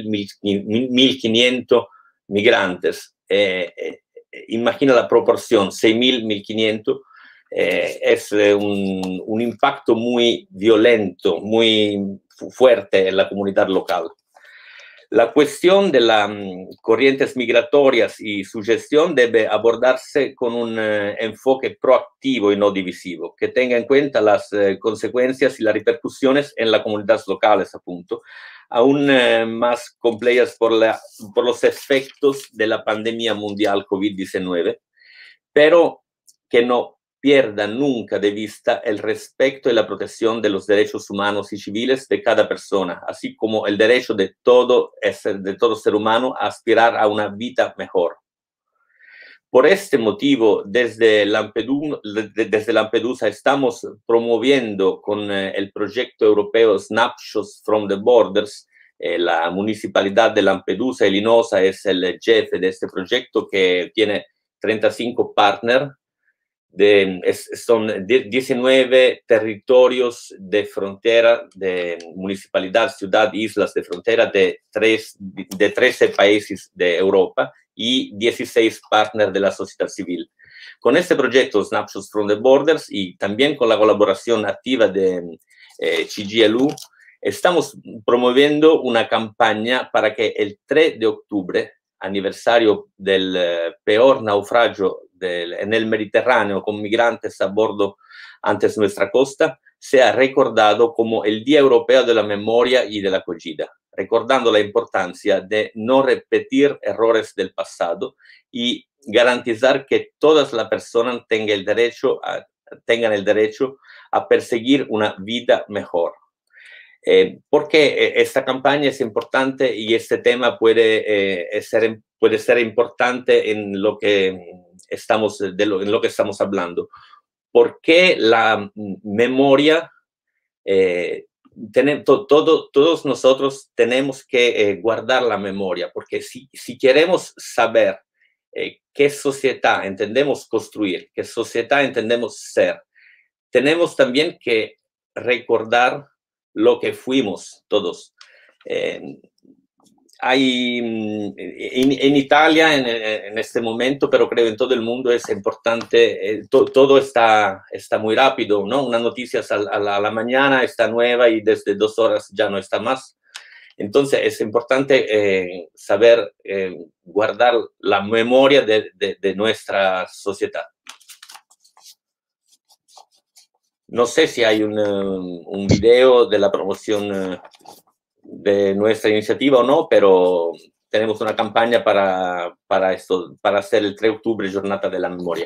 Speaker 6: 1.500 migrantes. Imagina la proporción, 6.000, 1.500. Es un impacto muy violento, muy fuerte en la comunidad local. La cuestión de las corrientes migratorias y su gestión debe abordarse con un enfoque proactivo y no divisivo, que tenga en cuenta las consecuencias y las repercusiones en las comunidades locales, apunto, aún más complejas por los efectos de la pandemia mundial COVID-19, pero que no pierda nunca de vista el respeto y la protección de los derechos humanos y civiles de cada persona, así como el derecho de todo ser humano a aspirar a una vida mejor. Por este motivo, desde Lampedusa estamos promoviendo con el proyecto europeo Snapshots from the Borders. La Municipalidad de Lampedusa y Linosa es el jefe de este proyecto, que tiene 35 partners. Son 19 territorios de frontera, de municipalidad, ciudad, islas de frontera de 13 países de Europa y 16 partners de la sociedad civil. Con este proyecto Snapshots from the Borders y también con la colaboración activa de CGLU, estamos promoviendo una campaña para que el 3 de octubre, aniversario del peor naufragio en el Mediterráneo con migrantes a bordo antes de nuestra costa, sea recordado como el Día Europeo de la Memoria y de la Acogida, recordando la importancia de no repetir errores del pasado y garantizar que todas las personas tengan el derecho a perseguir una vida mejor. Porque esta campaña es importante y este tema puede ser importante en lo que estamos hablando. Porque la memoria, todos nosotros tenemos que guardar la memoria, porque si queremos saber qué sociedad entendemos construir, qué sociedad entendemos ser, tenemos también que recordar lo que fuimos todos. Hay en Italia en este momento, pero creo en todo el mundo es importante, todo está muy rápido, ¿no? Una noticia a la mañana está nueva y desde 2 horas ya no está más. Entonces es importante saber guardar la memoria de nuestra sociedad. No sé si hay un video de la promoción de nuestra iniciativa o no, pero tenemos una campaña para esto, para hacer el 3 de octubre Jornada de la Memoria.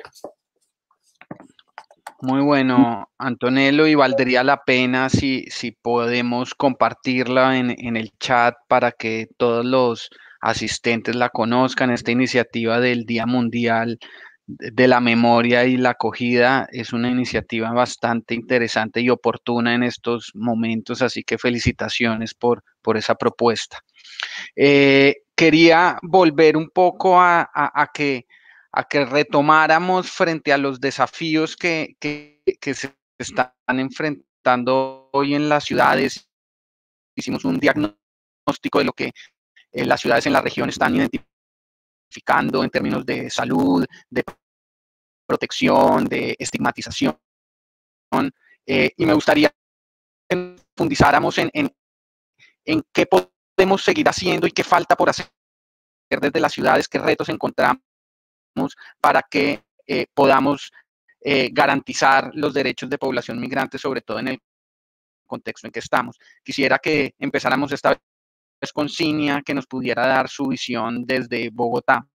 Speaker 1: Muy bueno, Antonello, y valdría la pena si podemos compartirla en el chat para que todos los asistentes la conozcan. Esta iniciativa del Día Mundial de la Memoria y la Acogida es una iniciativa bastante interesante y oportuna en estos momentos, así que felicitaciones por esa propuesta. Quería volver un poco a que retomáramos frente a los desafíos que se están enfrentando hoy en las ciudades. Hicimos un diagnóstico de lo que las ciudades en la región están identificando en términos de salud, de protección, de estigmatización. Y me gustaría que profundizáramos en qué podemos seguir haciendo y qué falta por hacer desde las ciudades, qué retos encontramos para que podamos garantizar los derechos de población migrante, sobre todo en el contexto en que estamos. Quisiera que empezáramos esta vez con Cinia, que nos pudiera dar su visión desde Bogotá.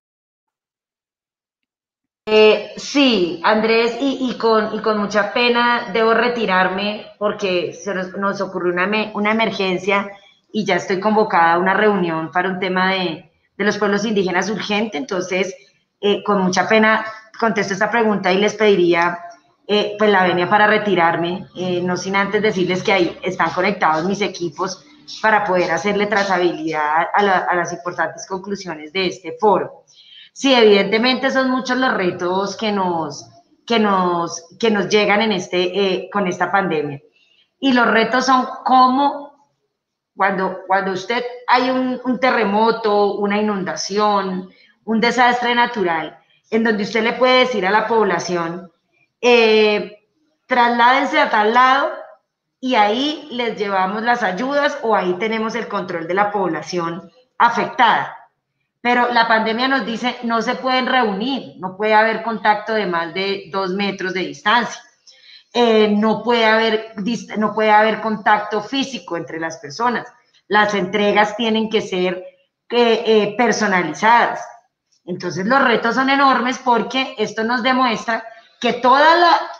Speaker 4: Sí, Andrés, y con mucha pena debo retirarme porque nos ocurrió una emergencia y ya estoy convocada a una reunión para un tema de los pueblos indígenas urgente. Entonces, con mucha pena contesto esta pregunta y les pediría pues la venia para retirarme, no sin antes decirles que ahí están conectados mis equipos para poder hacerle trazabilidad a las importantes conclusiones de este foro. Sí, evidentemente son muchos los retos que nos llegan en con esta pandemia. Y los retos son cómo, cuando usted hay un terremoto, una inundación, un desastre natural, en donde usted le puede decir a la población, trasládense a tal lado y ahí les llevamos las ayudas o ahí tenemos el control de la población afectada. Pero la pandemia nos dice, no se pueden reunir, no puede haber contacto de más de 2 metros de distancia, no puede haber contacto físico entre las personas, las entregas tienen que ser personalizadas. Entonces los retos son enormes porque esto nos demuestra que toda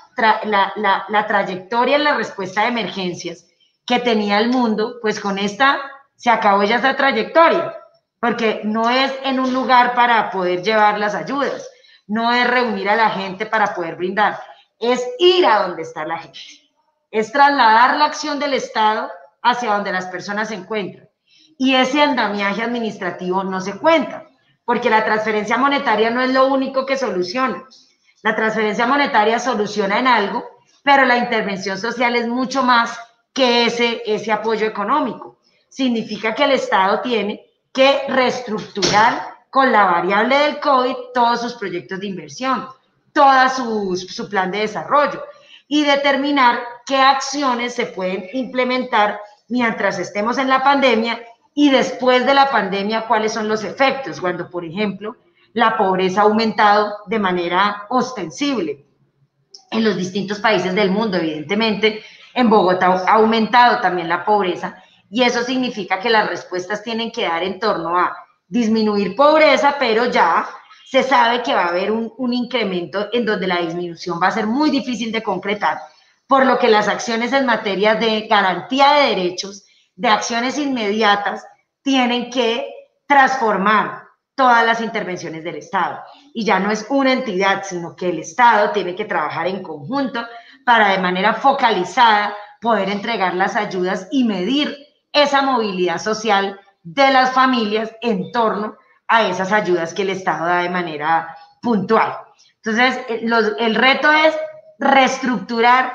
Speaker 4: la trayectoria en la respuesta de emergencias que tenía el mundo, pues con esta se acabó ya esa trayectoria. Porque no es en un lugar para poder llevar las ayudas, no es reunir a la gente para poder brindar, es ir a donde está la gente, es trasladar la acción del Estado hacia donde las personas se encuentran. Y ese andamiaje administrativo no se cuenta, porque la transferencia monetaria no es lo único que soluciona. La transferencia monetaria soluciona en algo, pero la intervención social es mucho más que ese apoyo económico. Significa que el Estado tiene que reestructurar con la variable del COVID todos sus proyectos de inversión, todo su plan de desarrollo y determinar qué acciones se pueden implementar mientras estemos en la pandemia y después de la pandemia cuáles son los efectos, cuando, por ejemplo, la pobreza ha aumentado de manera ostensible en los distintos países del mundo. Evidentemente, en Bogotá ha aumentado también la pobreza. Y eso significa que las respuestas tienen que dar en torno a disminuir pobreza, pero ya se sabe que va a haber un incremento en donde la disminución va a ser muy difícil de concretar, por lo que las acciones en materia de garantía de derechos, de acciones inmediatas, tienen que transformar todas las intervenciones del Estado. Y ya no es una entidad, sino que el Estado tiene que trabajar en conjunto para de manera focalizada poder entregar las ayudas y medir esa movilidad social de las familias en torno a esas ayudas que el Estado da de manera puntual. Entonces, el reto es reestructurar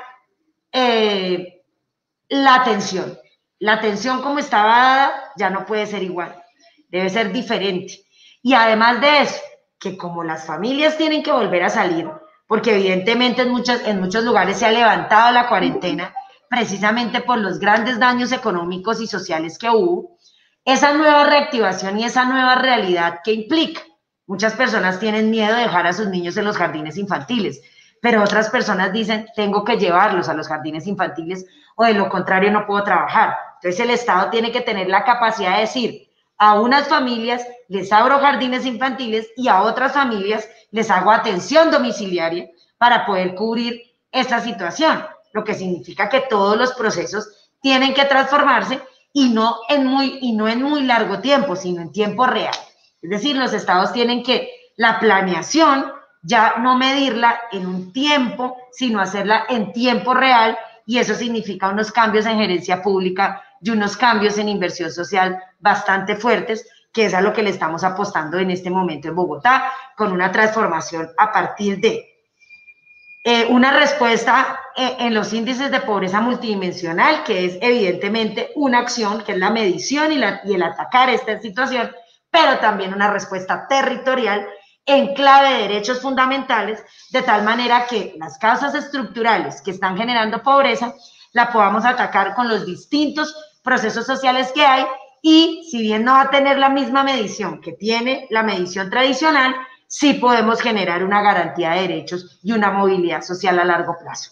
Speaker 4: la atención. La atención como estaba dada ya no puede ser igual, debe ser diferente. Y además de eso, que como las familias tienen que volver a salir, porque evidentemente en muchos lugares se ha levantado la cuarentena, precisamente por los grandes daños económicos y sociales que hubo, esa nueva reactivación y esa nueva realidad que implica. Muchas personas tienen miedo de dejar a sus niños en los jardines infantiles, pero otras personas dicen, tengo que llevarlos a los jardines infantiles o de lo contrario no puedo trabajar. Entonces el Estado tiene que tener la capacidad de decir, a unas familias les abro jardines infantiles y a otras familias les hago atención domiciliaria para poder cubrir esta situación, lo que significa que todos los procesos tienen que transformarse y no en muy largo tiempo, sino en tiempo real. Es decir, los estados tienen que la planeación ya no medirla en un tiempo, sino hacerla en tiempo real, y eso significa unos cambios en gerencia pública y unos cambios en inversión social bastante fuertes, que es a lo que le estamos apostando en este momento en Bogotá, con una transformación a partir de una respuesta en los índices de pobreza multidimensional, que es evidentemente una acción, que es la medición y el atacar esta situación, pero también una respuesta territorial en clave de derechos fundamentales, de tal manera que las causas estructurales que están generando pobreza la podamos atacar con los distintos procesos sociales que hay, y si bien no va a tener la misma medición que tiene la medición tradicional, sí podemos generar una garantía de derechos y una movilidad social a largo plazo.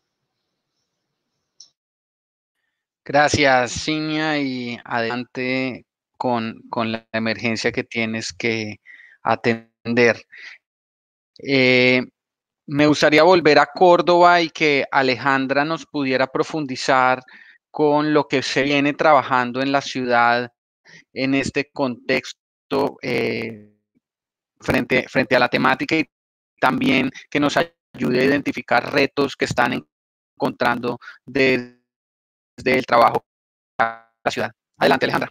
Speaker 1: Gracias, Cinia, y adelante con la emergencia que tienes que atender. Me gustaría volver a Córdoba y que Alejandra nos pudiera profundizar con lo que se viene trabajando en la ciudad en este contexto frente a la temática, y también que nos ayude a identificar retos que están encontrando desde el trabajo en la ciudad. Adelante, Alejandra.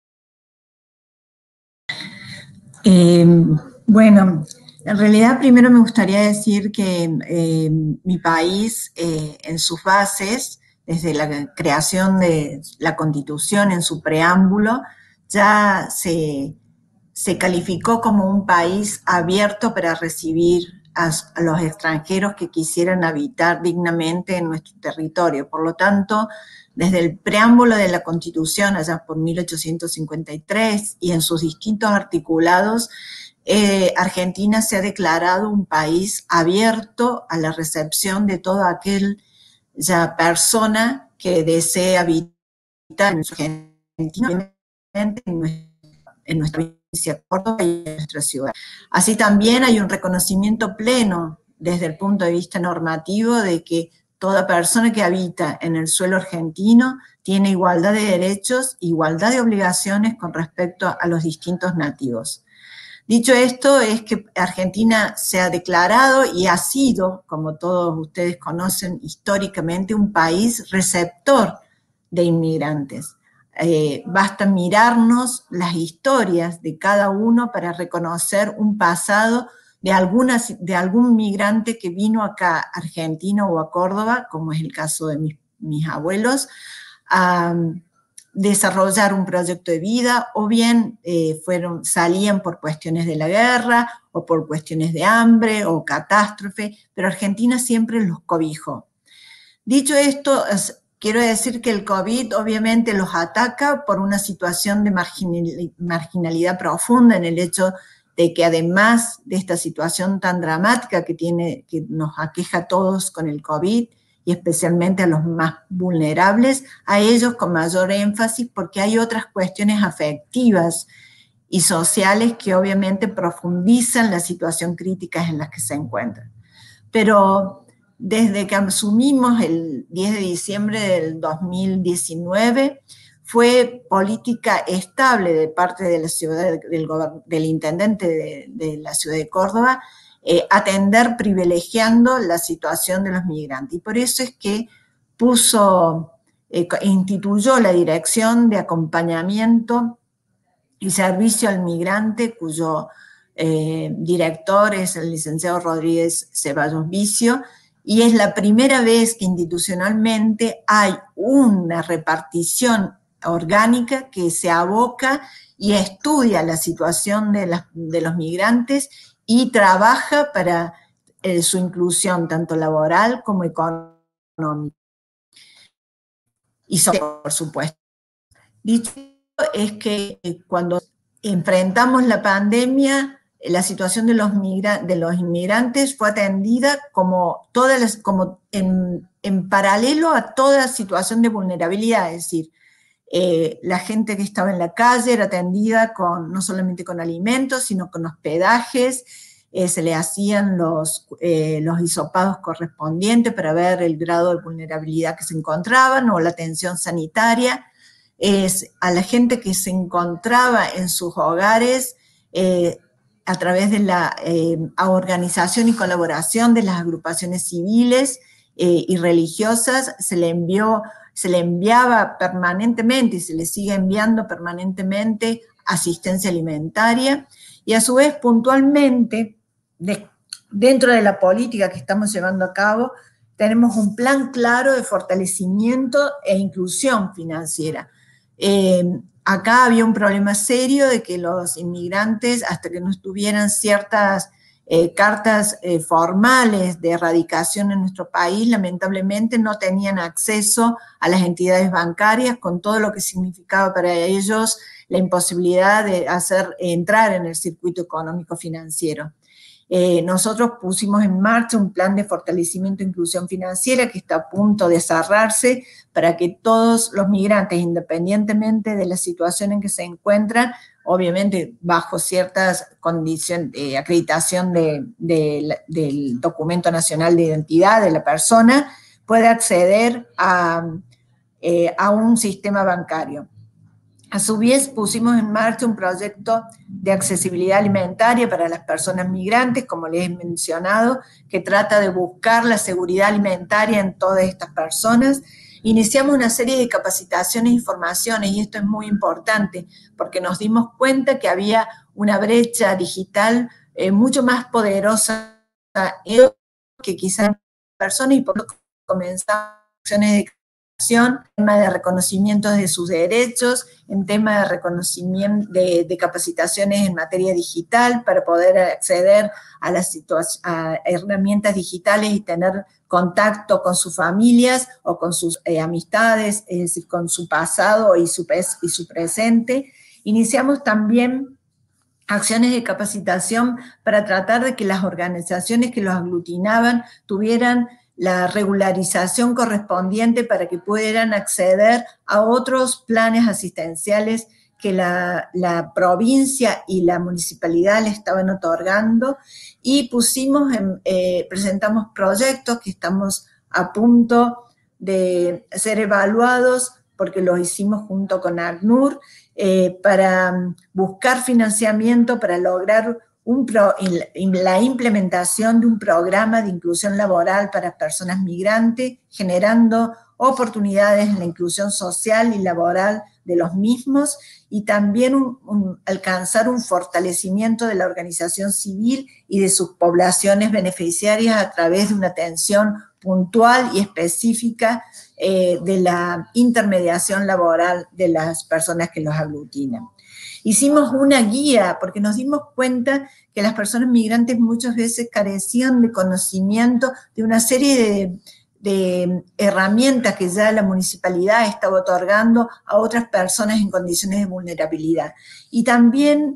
Speaker 3: Bueno, en realidad primero me gustaría decir que mi país en sus bases, desde la creación de la Constitución, en su preámbulo, ya se calificó como un país abierto para recibir a los extranjeros que quisieran habitar dignamente en nuestro territorio. Por lo tanto, desde el preámbulo de la Constitución, allá por 1853, y en sus distintos articulados, Argentina se ha declarado un país abierto a la recepción de toda aquella persona que desee habitar en Argentina, en nuestra provincia de Córdoba y en nuestra ciudad. Así también hay un reconocimiento pleno desde el punto de vista normativo de que toda persona que habita en el suelo argentino tiene igualdad de derechos, igualdad de obligaciones con respecto a los distintos nativos. Dicho esto, es que Argentina se ha declarado y ha sido, como todos ustedes conocen históricamente, un país receptor de inmigrantes. Basta mirarnos las historias de cada uno para reconocer un pasado de algún migrante que vino acá a Argentina o a Córdoba, como es el caso de mis abuelos, a desarrollar un proyecto de vida, o bien salían por cuestiones de la guerra, o por cuestiones de hambre, o catástrofe, pero Argentina siempre los cobijó. Dicho esto, quiero decir que el COVID obviamente los ataca por una situación de marginalidad profunda, en el hecho de que además de esta situación tan dramática que nos aqueja a todos con el COVID, y especialmente a los más vulnerables, a ellos con mayor énfasis, porque hay otras cuestiones afectivas y sociales que obviamente profundizan la situación crítica en la que se encuentran. Pero desde que asumimos el 10 de diciembre del 2019, fue política estable de parte de la ciudad, del intendente de la ciudad de Córdoba, atender privilegiando la situación de los migrantes. Y por eso es que instituyó la Dirección de Acompañamiento y Servicio al Migrante, cuyo director es el licenciado Rodríguez Ceballos Vicio, y es la primera vez que institucionalmente hay una repartición orgánica que se aboca y estudia la situación de los migrantes y trabaja para su inclusión tanto laboral como económica. Y por supuesto. Dicho es que cuando enfrentamos la pandemia, la situación de los inmigrantes fue atendida como en paralelo a toda situación de vulnerabilidad, es decir, la gente que estaba en la calle era atendida no solamente con alimentos, sino con hospedajes, se le hacían los hisopados correspondientes para ver el grado de vulnerabilidad que se encontraban o la atención sanitaria. A la gente que se encontraba en sus hogares, a través de la organización y colaboración de las agrupaciones civiles y religiosas, se le enviaba permanentemente y se le sigue enviando permanentemente asistencia alimentaria, y a su vez puntualmente, dentro de la política que estamos llevando a cabo, tenemos un plan claro de fortalecimiento e inclusión financiera. Acá había un problema serio de que los inmigrantes, hasta que no tuvieran ciertas cartas formales de erradicación en nuestro país, lamentablemente no tenían acceso a las entidades bancarias, con todo lo que significaba para ellos la imposibilidad de entrar en el circuito económico financiero. Nosotros pusimos en marcha un plan de fortalecimiento e inclusión financiera que está a punto de cerrarse para que todos los migrantes, independientemente de la situación en que se encuentran, obviamente bajo ciertas condiciones de acreditación del documento nacional de identidad de la persona, pueda acceder a un sistema bancario. A su vez, pusimos en marcha un proyecto de accesibilidad alimentaria para las personas migrantes, como les he mencionado, que trata de buscar la seguridad alimentaria en todas estas personas. Iniciamos una serie de capacitaciones y formaciones, y esto es muy importante, porque nos dimos cuenta que había una brecha digital mucho más poderosa que quizás personas, y por lo que comenzamos acciones de en tema de reconocimiento de sus derechos, en tema de reconocimiento de capacitaciones en materia digital para poder acceder a herramientas digitales y tener contacto con sus familias o con sus amistades, es decir, con su pasado y su presente. Iniciamos también acciones de capacitación para tratar de que las organizaciones que los aglutinaban tuvieran la regularización correspondiente para que pudieran acceder a otros planes asistenciales que la provincia y la municipalidad le estaban otorgando, y presentamos proyectos que estamos a punto de ser evaluados, porque los hicimos junto con ACNUR, para buscar financiamiento para lograr la implementación de un programa de inclusión laboral para personas migrantes, generando oportunidades en la inclusión social y laboral de los mismos, y también alcanzar un fortalecimiento de la organización civil y de sus poblaciones beneficiarias a través de una atención puntual y específica de la intermediación laboral de las personas que los aglutinan. Hicimos una guía porque nos dimos cuenta que las personas migrantes muchas veces carecían de conocimiento de una serie de herramientas que ya la municipalidad estaba otorgando a otras personas en condiciones de vulnerabilidad. Y también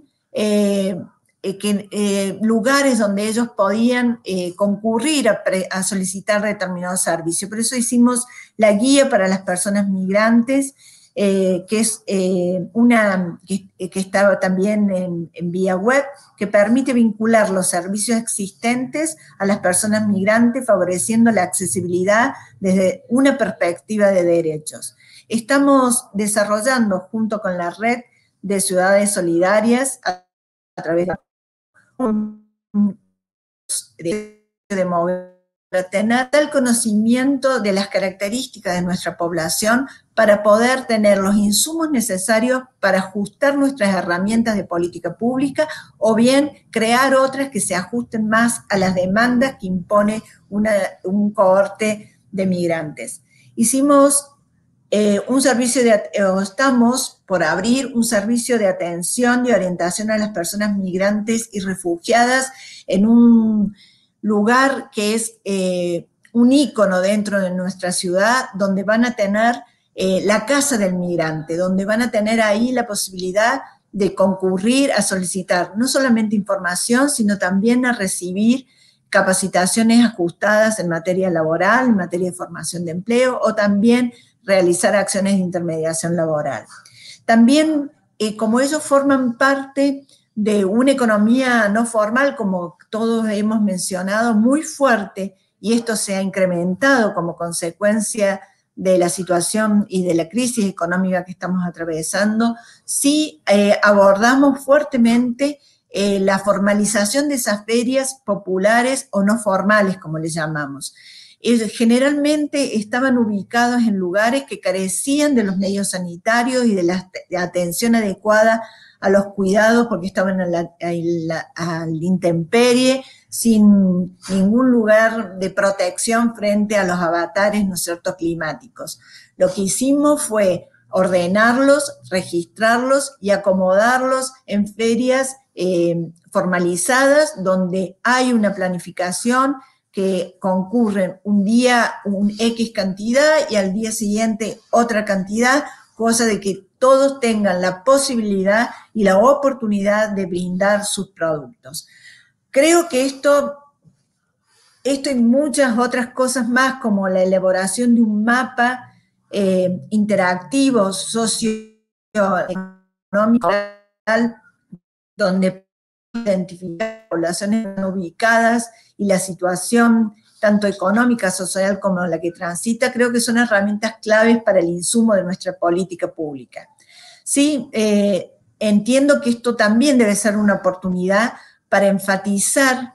Speaker 3: lugares donde ellos podían concurrir a solicitar determinados servicios. Por eso hicimos la guía para las personas migrantes, que es que estaba también en vía web, que permite vincular los servicios existentes a las personas migrantes, favoreciendo la accesibilidad desde una perspectiva de derechos. Estamos desarrollando, junto con la red de ciudades solidarias, a través de mover, para tener tal conocimiento de las características de nuestra población para poder tener los insumos necesarios para ajustar nuestras herramientas de política pública, o bien crear otras que se ajusten más a las demandas que impone un cohorte de migrantes. Hicimos estamos por abrir un servicio de atención y orientación a las personas migrantes y refugiadas en un lugar que es un ícono dentro de nuestra ciudad, donde van a tener la casa del migrante, donde van a tener ahí la posibilidad de concurrir a solicitar no solamente información, sino también a recibir capacitaciones ajustadas en materia laboral, en materia de formación de empleo, o también realizar acciones de intermediación laboral. También, como ellos forman parte de una economía no formal, como todos hemos mencionado, muy fuerte, y esto se ha incrementado como consecuencia de la situación y de la crisis económica que estamos atravesando, sí abordamos fuertemente la formalización de esas ferias populares o no formales, como les llamamos. Generalmente estaban ubicados en lugares que carecían de los medios sanitarios y de la atención adecuada a los cuidados, porque estaban al intemperie, sin ningún lugar de protección frente a los avatares, ¿no es cierto?, climáticos. Lo que hicimos fue ordenarlos, registrarlos y acomodarlos en ferias formalizadas, donde hay una planificación, que concurren un día un X cantidad y al día siguiente otra cantidad, cosa de que todos tengan la posibilidad y la oportunidad de brindar sus productos. Creo que esto y muchas otras cosas más, como la elaboración de un mapa interactivo, socioeconómico, donde identificar poblaciones ubicadas y la situación tanto económica, social como la que transita, creo que son herramientas claves para el insumo de nuestra política pública. Sí, entiendo que esto también debe ser una oportunidad para enfatizar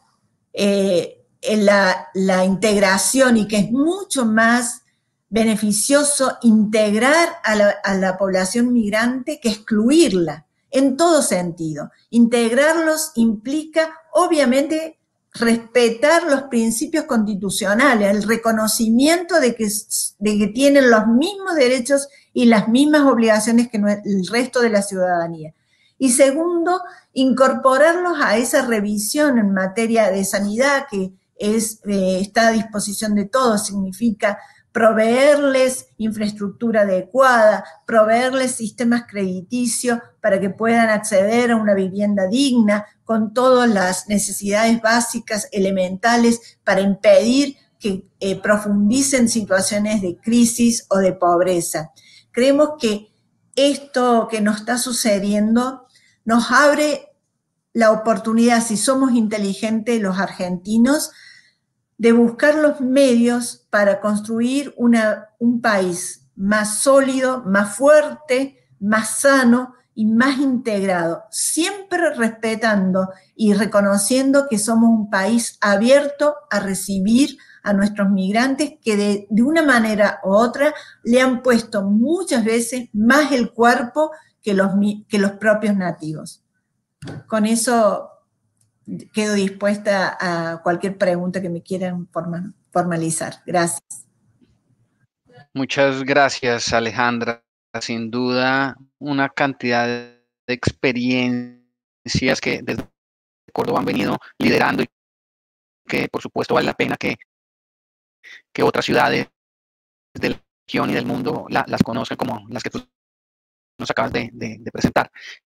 Speaker 3: la integración, y que es mucho más beneficioso integrar a la población migrante que excluirla, en todo sentido. Integrarlos implica, obviamente, respetar los principios constitucionales, el reconocimiento de que tienen los mismos derechos y las mismas obligaciones que el resto de la ciudadanía. Y segundo, incorporarlos a esa revisión en materia de sanidad que está a disposición de todos. Significa proveerles infraestructura adecuada, proveerles sistemas crediticios para que puedan acceder a una vivienda digna, con todas las necesidades básicas, elementales, para impedir que profundicen situaciones de crisis o de pobreza. Creemos que esto que nos está sucediendo nos abre la oportunidad, si somos inteligentes los argentinos, de buscar los medios para construir un país más sólido, más fuerte, más sano y más integrado, siempre respetando y reconociendo que somos un país abierto a recibir a nuestros migrantes que de una manera u otra le han puesto muchas veces más el cuerpo que los propios nativos. Con eso quedo dispuesta a cualquier pregunta que me quieran formalizar. Gracias.
Speaker 1: Muchas gracias, Alejandra. Sin duda, una cantidad de experiencias que desde Córdoba han venido liderando y que, por supuesto, vale la pena que otras ciudades de la región y del mundo las conozcan, como las que tú nos acabas de presentar.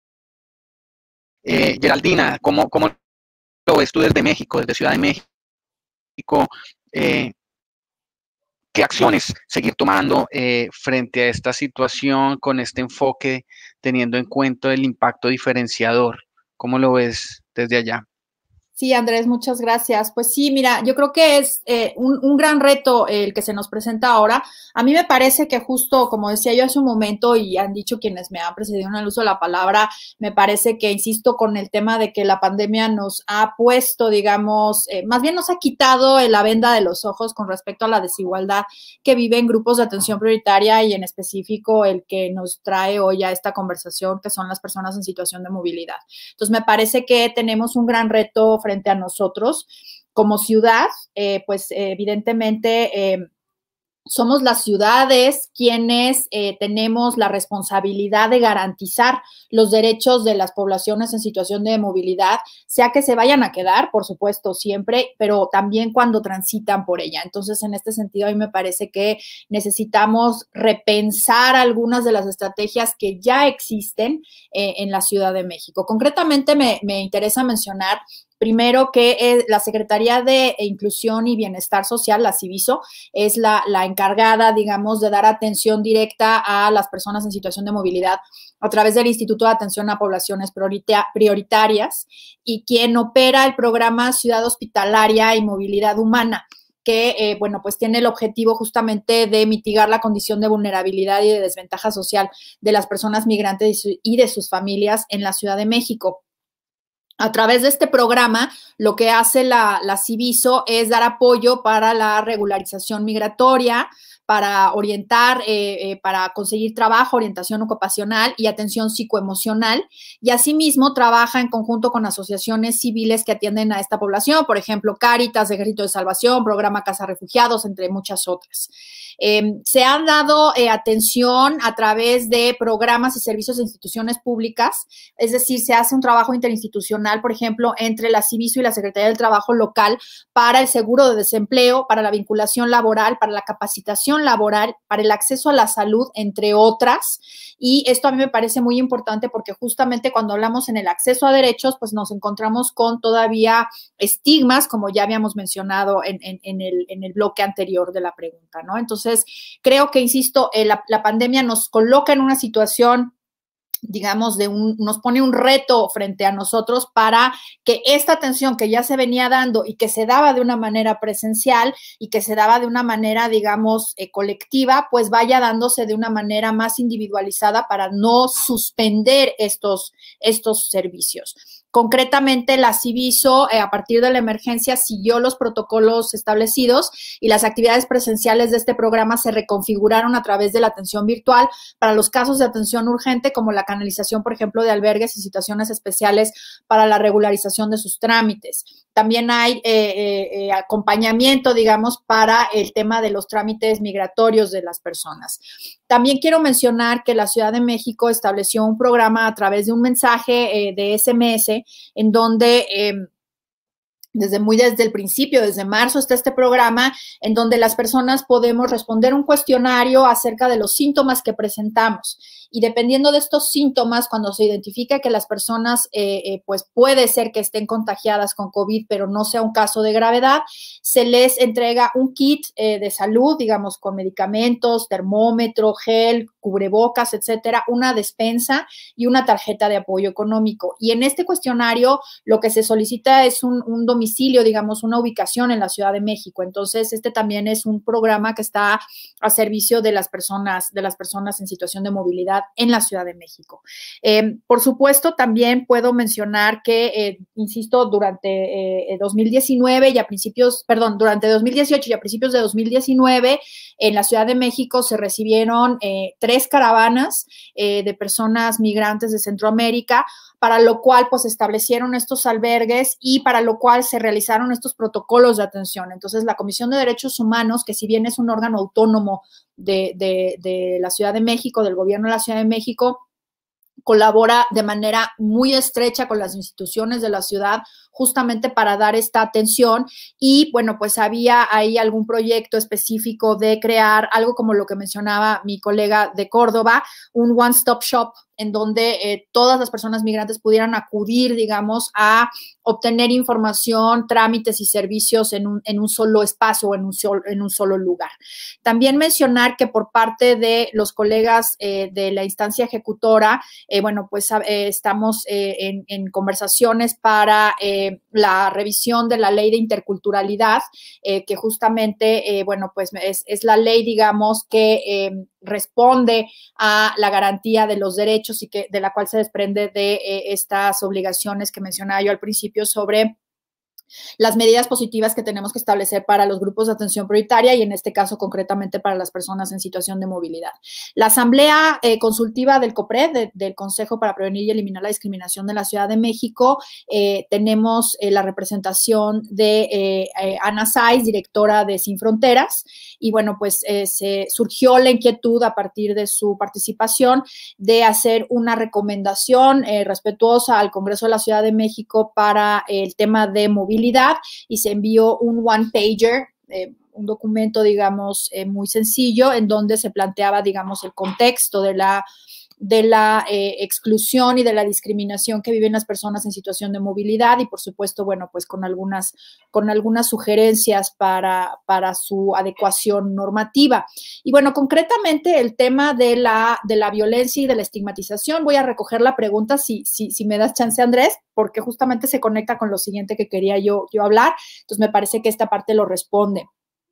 Speaker 1: Geraldina, ¿cómo lo ves tú desde México, desde Ciudad de México? ¿Qué acciones seguir tomando frente a esta situación con este enfoque, teniendo en cuenta el impacto diferenciador? ¿Cómo lo ves desde allá?
Speaker 2: Sí, Andrés, muchas gracias. Pues sí, mira, yo creo que es un gran reto el que se nos presenta ahora. A mí me parece que justo, como decía yo hace un momento, y han dicho quienes me han precedido en el uso de la palabra, me parece que, insisto, con el tema de que la pandemia nos ha puesto, digamos, más bien nos ha quitado la venda de los ojos con respecto a la desigualdad que viven grupos de atención prioritaria, y en específico el que nos trae hoy a esta conversación, que son las personas en situación de movilidad. Entonces, me parece que tenemos un gran reto frente a nosotros como ciudad, pues evidentemente somos las ciudades quienes tenemos la responsabilidad de garantizar los derechos de las poblaciones en situación de movilidad, sea que se vayan a quedar, por supuesto, siempre, pero también cuando transitan por ella. Entonces, en este sentido, a mí me parece que necesitamos repensar algunas de las estrategias que ya existen en la Ciudad de México. Concretamente, me interesa mencionar primero que la Secretaría de Inclusión y Bienestar Social, la CIVISO, es la encargada, digamos, de dar atención directa a las personas en situación de movilidad a través del Instituto de Atención a Poblaciones Prioritarias y quien opera el programa Ciudad Hospitalaria y Movilidad Humana, que, bueno, pues tiene el objetivo justamente de mitigar la condición de vulnerabilidad y de desventaja social de las personas migrantes y de sus familias en la Ciudad de México. A través de este programa, lo que hace la CIVISO es dar apoyo para la regularización migratoria, para orientar, para conseguir trabajo, orientación ocupacional y atención psicoemocional. Y asimismo trabaja en conjunto con asociaciones civiles que atienden a esta población, por ejemplo, Cáritas, Ejército de Salvación, Programa Casa Refugiados, entre muchas otras. Se han dado atención a través de programas y servicios de instituciones públicas, es decir, se hace un trabajo interinstitucional, por ejemplo, entre la CIVISO y la Secretaría del Trabajo local para el seguro de desempleo, para la vinculación laboral, para la capacitación laboral, para el acceso a la salud, entre otras. Y esto a mí me parece muy importante porque justamente cuando hablamos en el acceso a derechos, pues nos encontramos con todavía estigmas, como ya habíamos mencionado en el bloque anterior de la pregunta, ¿no? Entonces, creo que, insisto, la pandemia nos coloca en una situación, digamos, nos pone un reto frente a nosotros para que esta atención que ya se venía dando y que se daba de una manera presencial y que se daba de una manera, digamos, colectiva, pues vaya dándose de una manera más individualizada para no suspender estos servicios. Concretamente, la CIVISO, a partir de la emergencia, siguió los protocolos establecidos y las actividades presenciales de este programa se reconfiguraron a través de la atención virtual para los casos de atención urgente, como la canalización, por ejemplo, de albergues y situaciones especiales para la regularización de sus trámites. También hay acompañamiento, digamos, para el tema de los trámites migratorios de las personas. También quiero mencionar que la Ciudad de México estableció un programa a través de un mensaje de SMS en donde desde el principio, desde marzo, está este programa en donde las personas podemos responder un cuestionario acerca de los síntomas que presentamos. Y dependiendo de estos síntomas, cuando se identifica que las personas, pues puede ser que estén contagiadas con COVID, pero no sea un caso de gravedad, se les entrega un kit de salud, digamos, con medicamentos, termómetro, gel, cubrebocas, etcétera, una despensa y una tarjeta de apoyo económico. Y en este cuestionario, lo que se solicita es un domicilio, digamos, una ubicación en la Ciudad de México. Entonces, este también es un programa que está a servicio de las personas en situación de movilidad en la Ciudad de México. Por supuesto, también puedo mencionar que, insisto, durante 2019 y durante 2018 y a principios de 2019, en la Ciudad de México se recibieron 3 caravanas de personas migrantes de Centroamérica, para lo cual pues establecieron estos albergues y para lo cual se realizaron estos protocolos de atención. Entonces, la Comisión de Derechos Humanos, que si bien es un órgano autónomo de la Ciudad de México, del gobierno de la Ciudad de México, colabora de manera muy estrecha con las instituciones de la ciudad justamente para dar esta atención y, bueno, pues había ahí algún proyecto específico de crear algo como lo que mencionaba mi colega de Córdoba, un one-stop shop en donde todas las personas migrantes pudieran acudir, digamos, a obtener información, trámites y servicios en un solo espacio o en un solo lugar. También mencionar que por parte de los colegas de la instancia ejecutora, bueno, pues estamos en conversaciones para la revisión de la ley de interculturalidad, que justamente, bueno, pues es la ley, digamos, que responde a la garantía de los derechos y de la cual se desprende de estas obligaciones que mencionaba yo al principio sobre las medidas positivas que tenemos que establecer para los grupos de atención prioritaria y en este caso concretamente para las personas en situación de movilidad. La Asamblea Consultiva del COPRED, del Consejo para Prevenir y Eliminar la Discriminación de la Ciudad de México, tenemos la representación de Ana Saiz, directora de Sin Fronteras, y bueno, pues se surgió la inquietud a partir de su participación de hacer una recomendación respetuosa al Congreso de la Ciudad de México para el tema de movilidad, y se envió un one-pager, un documento, digamos, muy sencillo, en donde se planteaba, digamos, el contexto de la exclusión y de la discriminación que viven las personas en situación de movilidad y, por supuesto, bueno, pues con algunas sugerencias para su adecuación normativa. Y, bueno, concretamente el tema de la violencia y de la estigmatización, voy a recoger la pregunta, si me das chance, Andrés, porque justamente se conecta con lo siguiente que quería yo hablar, entonces me parece que esta parte lo responde.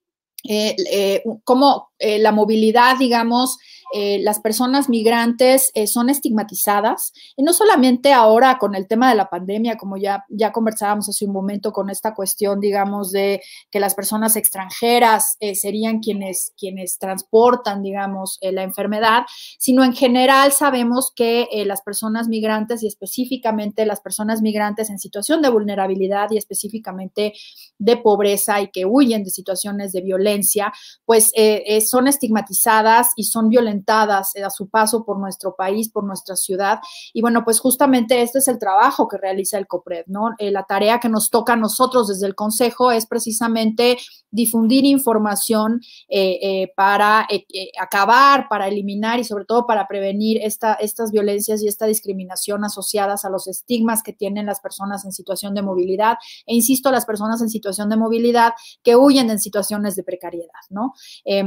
Speaker 2: Cómo la movilidad, digamos, las personas migrantes son estigmatizadas, y no solamente ahora con el tema de la pandemia, como ya conversábamos hace un momento con esta cuestión, digamos, de que las personas extranjeras serían quienes transportan, digamos, la enfermedad, sino en general sabemos que las personas migrantes y específicamente las personas migrantes en situación de vulnerabilidad y específicamente de pobreza y que huyen de situaciones de violencia, pues son estigmatizadas y son violentadas a su paso por nuestro país, por nuestra ciudad. Y bueno, pues justamente este es el trabajo que realiza el COPRED, ¿no? La tarea que nos toca a nosotros desde el Consejo es precisamente difundir información para acabar, para eliminar y sobre todo para prevenir estas violencias y esta discriminación asociadas a los estigmas que tienen las personas en situación de movilidad, e insisto, las personas en situación de movilidad que huyen en situaciones de precariedad, ¿no?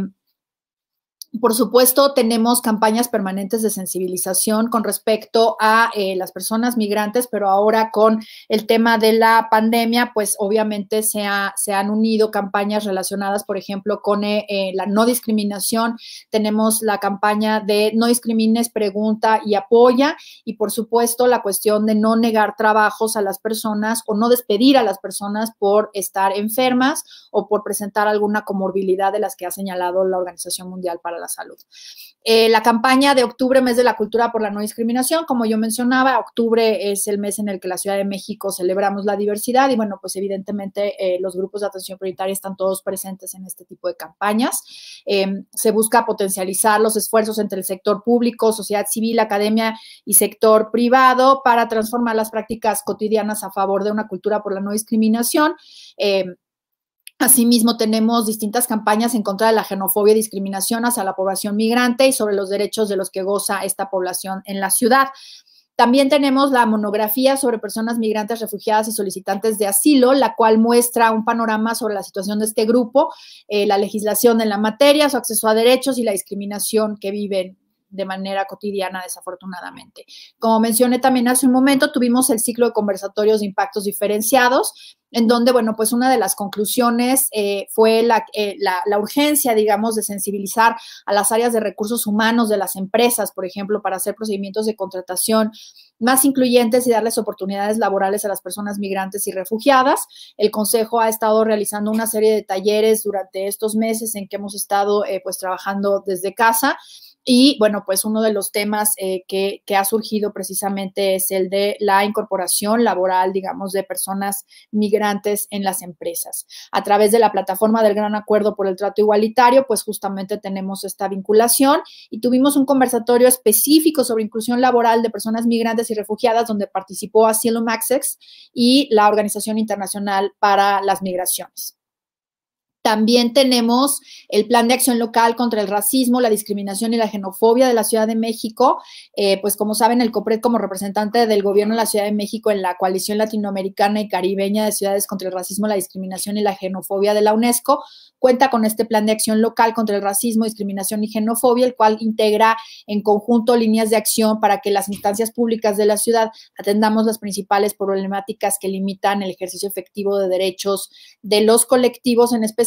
Speaker 2: Por supuesto, tenemos campañas permanentes de sensibilización con respecto a las personas migrantes, pero ahora con el tema de la pandemia, pues obviamente se han unido campañas relacionadas, por ejemplo, con la no discriminación. Tenemos la campaña de No discrimines, pregunta y apoya, y por supuesto la cuestión de no negar trabajos a las personas o no despedir a las personas por estar enfermas o por presentar alguna comorbilidad de las que ha señalado la Organización Mundial para la Salud. La campaña de octubre, mes de la cultura por la no discriminación, como yo mencionaba, octubre es el mes en el que la Ciudad de México celebramos la diversidad y bueno, pues evidentemente los grupos de atención prioritaria están todos presentes en este tipo de campañas. Se busca potencializar los esfuerzos entre el sector público, sociedad civil, academia y sector privado para transformar las prácticas cotidianas a favor de una cultura por la no discriminación. Asimismo, tenemos distintas campañas en contra de la xenofobia y discriminación hacia la población migrante y sobre los derechos de los que goza esta población en la ciudad. También tenemos la monografía sobre personas migrantes, refugiadas y solicitantes de asilo, la cual muestra un panorama sobre la situación de este grupo, la legislación en la materia, su acceso a derechos y la discriminación que viven de manera cotidiana, desafortunadamente. Como mencioné también hace un momento, tuvimos el ciclo de conversatorios de impactos diferenciados, en donde, bueno, pues una de las conclusiones fue la urgencia, digamos, de sensibilizar a las áreas de recursos humanos de las empresas, por ejemplo, para hacer procedimientos de contratación más incluyentes y darles oportunidades laborales a las personas migrantes y refugiadas. El Consejo ha estado realizando una serie de talleres durante estos meses en que hemos estado pues trabajando desde casa. Y, bueno, pues uno de los temas que ha surgido precisamente es el de la incorporación laboral, digamos, de personas migrantes en las empresas. A través de la plataforma del Gran Acuerdo por el Trato Igualitario, pues justamente tenemos esta vinculación y tuvimos un conversatorio específico sobre inclusión laboral de personas migrantes y refugiadas, donde participó Asylum Access y la Organización Internacional para las Migraciones. También tenemos el Plan de Acción Local contra el Racismo, la Discriminación y la Xenofobia de la Ciudad de México. Pues como saben, el COPRED, como representante del gobierno de la Ciudad de México en la Coalición Latinoamericana y Caribeña de Ciudades contra el Racismo, la Discriminación y la Xenofobia de la UNESCO, cuenta con este Plan de Acción Local contra el Racismo, Discriminación y Xenofobia, el cual integra en conjunto líneas de acción para que las instancias públicas de la ciudad atendamos las principales problemáticas que limitan el ejercicio efectivo de derechos de los colectivos en específico,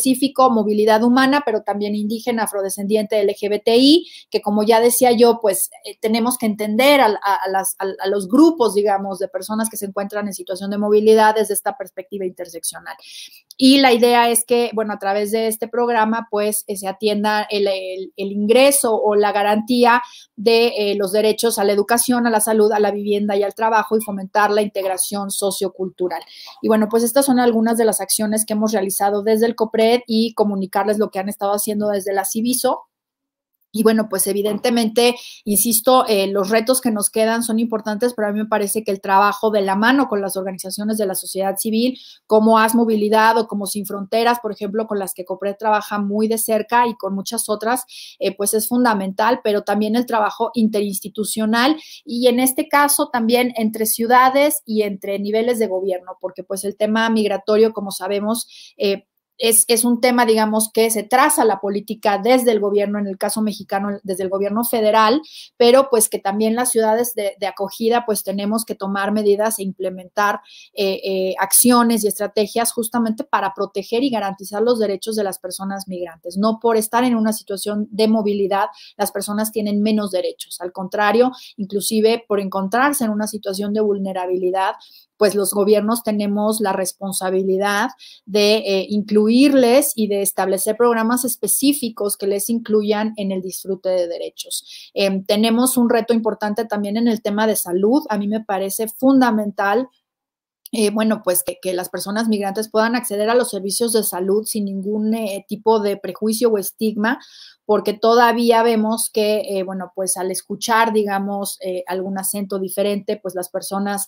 Speaker 2: específico, movilidad humana, pero también indígena, afrodescendiente, LGBTI, que como ya decía yo, pues tenemos que entender a los grupos, digamos, de personas que se encuentran en situación de movilidad desde esta perspectiva interseccional. Y la idea es que, bueno, a través de este programa, pues, se atienda el ingreso o la garantía de los derechos a la educación, a la salud, a la vivienda y al trabajo, y fomentar la integración sociocultural. Y bueno, pues estas son algunas de las acciones que hemos realizado desde el COPRED y comunicarles lo que han estado haciendo desde la Civiso. Y bueno, pues evidentemente, insisto, los retos que nos quedan son importantes, pero a mí me parece que el trabajo de la mano con las organizaciones de la sociedad civil, como Haz Movilidad o como Sin Fronteras, por ejemplo, con las que COPRED trabaja muy de cerca y con muchas otras, pues es fundamental, pero también el trabajo interinstitucional y en este caso también entre ciudades y entre niveles de gobierno, porque pues el tema migratorio, como sabemos, es un tema, digamos, que se traza la política desde el gobierno, en el caso mexicano, desde el gobierno federal, pero pues que también las ciudades de acogida, pues tenemos que tomar medidas e implementar acciones y estrategias justamente para proteger y garantizar los derechos de las personas migrantes. No por estar en una situación de movilidad, las personas tienen menos derechos. Al contrario, inclusive por encontrarse en una situación de vulnerabilidad, pues los gobiernos tenemos la responsabilidad de incluirles y de establecer programas específicos que les incluyan en el disfrute de derechos. Tenemos un reto importante también en el tema de salud. A mí me parece fundamental bueno, pues que las personas migrantes puedan acceder a los servicios de salud sin ningún tipo de prejuicio o estigma, porque todavía vemos que, bueno, pues al escuchar, digamos, algún acento diferente, pues las personas,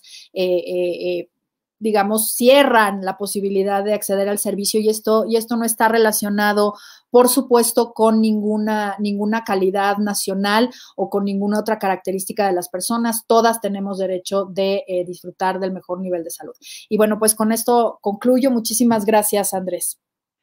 Speaker 2: digamos, cierran la posibilidad de acceder al servicio y esto no está relacionado, por supuesto, con ninguna calidad nacional o con ninguna otra característica de las personas. Todas tenemos derecho de disfrutar del mejor nivel de salud. Y bueno, pues con esto concluyo. Muchísimas gracias, Andrés.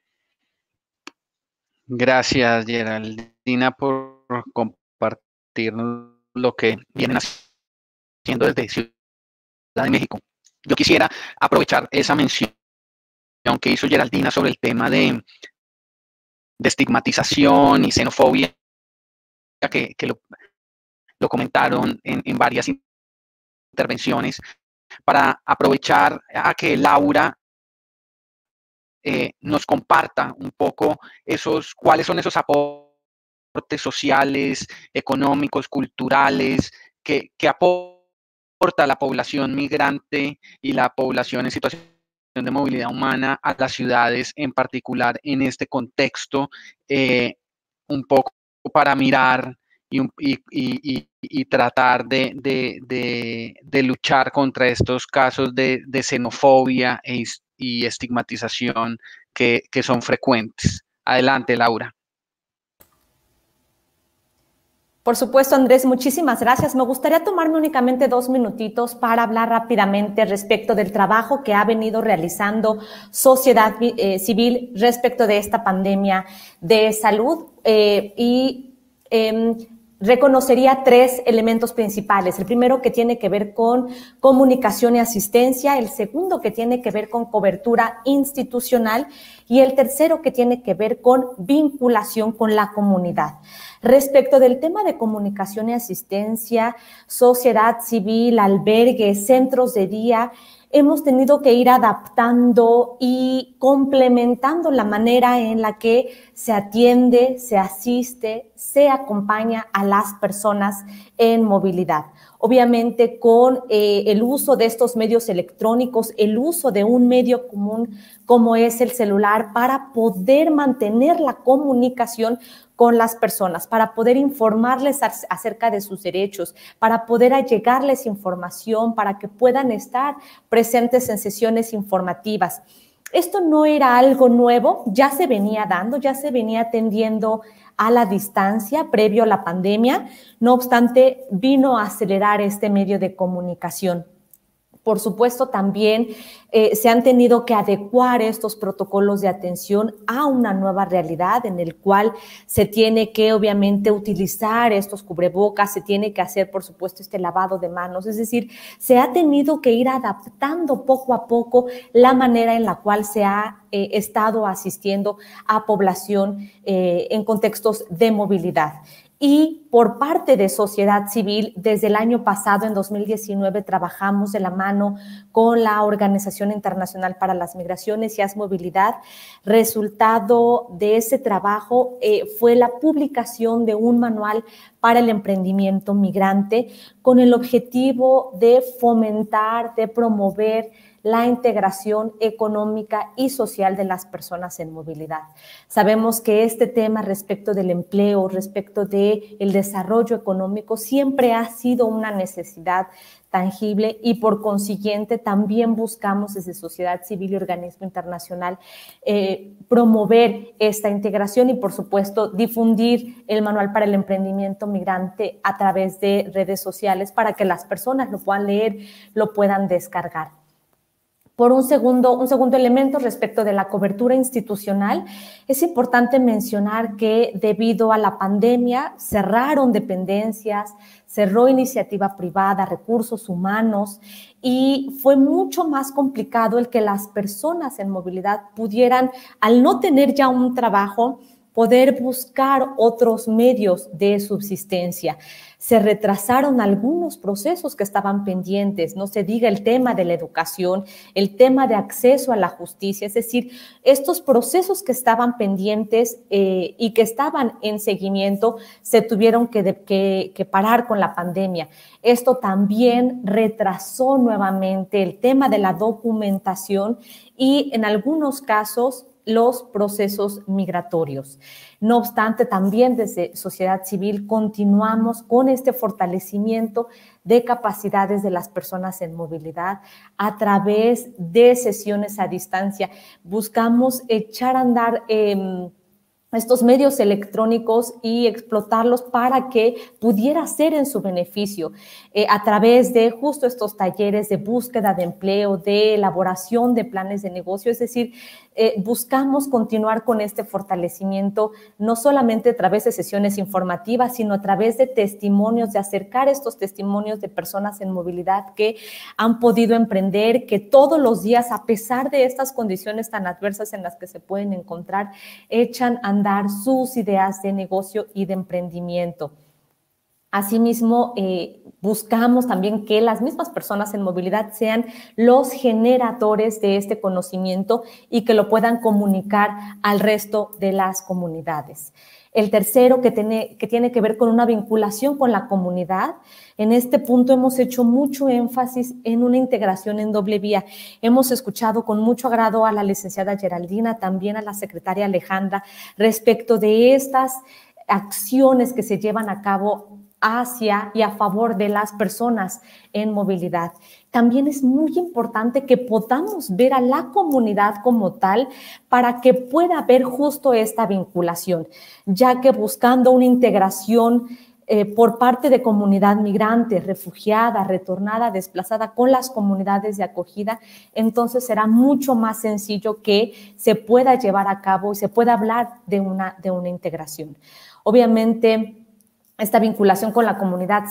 Speaker 1: Gracias, Geraldina, por compartir lo que vienen haciendo desde Ciudad de México. Yo quisiera aprovechar esa mención que hizo Geraldina sobre el tema de estigmatización y xenofobia, que lo comentaron en varias intervenciones, para aprovechar a que Laura nos comparta un poco cuáles son esos aportes sociales, económicos, culturales, que aporta la población migrante y la población en situación de movilidad humana a las ciudades, en particular en este contexto, un poco para mirar y tratar de luchar contra estos casos de xenofobia y estigmatización que son frecuentes. Adelante, Laura.
Speaker 5: Por supuesto, Andrés, muchísimas gracias. Me gustaría tomarme únicamente 2 minutitos para hablar rápidamente respecto del trabajo que ha venido realizando sociedad civil respecto de esta pandemia de salud reconocería 3 elementos principales. El primero, que tiene que ver con comunicación y asistencia. El segundo, que tiene que ver con cobertura institucional. Y el tercero, que tiene que ver con vinculación con la comunidad. Respecto del tema de comunicación y asistencia, sociedad civil, albergues, centros de día, hemos tenido que ir adaptando y complementando la manera en la que se atiende, se asiste, se acompaña a las personas en movilidad. Obviamente con el uso de estos medios electrónicos, el uso de un medio común como es el celular para poder mantener la comunicación con las personas, para poder informarles acerca de sus derechos, para poder allegarles información, para que puedan estar presentes en sesiones informativas. Esto no era algo nuevo, ya se venía dando, ya se venía atendiendo a la distancia previo a la pandemia. No obstante, vino a acelerar este medio de comunicación. Por supuesto, también se han tenido que adecuar estos protocolos de atención a una nueva realidad en el cual se tiene que, obviamente, utilizar estos cubrebocas, se tiene que hacer, por supuesto, este lavado de manos. Es decir, se ha tenido que ir adaptando poco a poco la manera en la cual se ha estado asistiendo a población en contextos de movilidad. Y por parte de sociedad civil, desde el año pasado, en 2019, trabajamos de la mano con la Organización Internacional para las Migraciones y Movilidad. Resultado de ese trabajo fue la publicación de un manual para el emprendimiento migrante con el objetivo de fomentar, de promover la integración económica y social de las personas en movilidad. Sabemos que este tema respecto del empleo, respecto del desarrollo económico, siempre ha sido una necesidad tangible y por consiguiente también buscamos desde sociedad civil y organismo internacional promover esta integración y por supuesto difundir el manual para el emprendimiento migrante a través de redes sociales para que las personas lo puedan leer, lo puedan descargar. Por un segundo elemento respecto de la cobertura institucional, es importante mencionar que debido a la pandemia cerraron dependencias, cerró iniciativa privada, recursos humanos y fue mucho más complicado el que las personas en movilidad pudieran, al no tener ya un trabajo, poder buscar otros medios de subsistencia. Se retrasaron algunos procesos que estaban pendientes, no se diga el tema de la educación, el tema de acceso a la justicia, es decir, estos procesos que estaban pendientes y que estaban en seguimiento se tuvieron que parar con la pandemia. Esto también retrasó nuevamente el tema de la documentación y en algunos casos los procesos migratorios. No obstante, también desde sociedad civil continuamos con este fortalecimiento de capacidades de las personas en movilidad a través de sesiones a distancia. Buscamos echar a andar estos medios electrónicos y explotarlos para que pudiera ser en su beneficio a través de justo estos talleres de búsqueda de empleo, de elaboración de planes de negocio. Es decir, buscamos continuar con este fortalecimiento no solamente a través de sesiones informativas, sino a través de testimonios, de acercar estos testimonios de personas en movilidad que han podido emprender, que todos los días, a pesar de estas condiciones tan adversas en las que se pueden encontrar, echan a andar sus ideas de negocio y de emprendimiento. Asimismo, buscamos también que las mismas personas en movilidad sean los generadores de este conocimiento y que lo puedan comunicar al resto de las comunidades. El tercero, que tiene que ver con una vinculación con la comunidad. En este punto hemos hecho mucho énfasis en una integración en doble vía. Hemos escuchado con mucho agrado a la licenciada Geraldina, también a la secretaria Alejandra, respecto de estas acciones que se llevan a cabo hacia y a favor de las personas en movilidad. También es muy importante que podamos ver a la comunidad como tal para que pueda haber justo esta vinculación, ya que buscando una integración por parte de comunidad migrante, refugiada, retornada, desplazada con las comunidades de acogida, entonces será mucho más sencillo que se pueda llevar a cabo y se pueda hablar de una integración. Obviamente, esta vinculación con la comunidad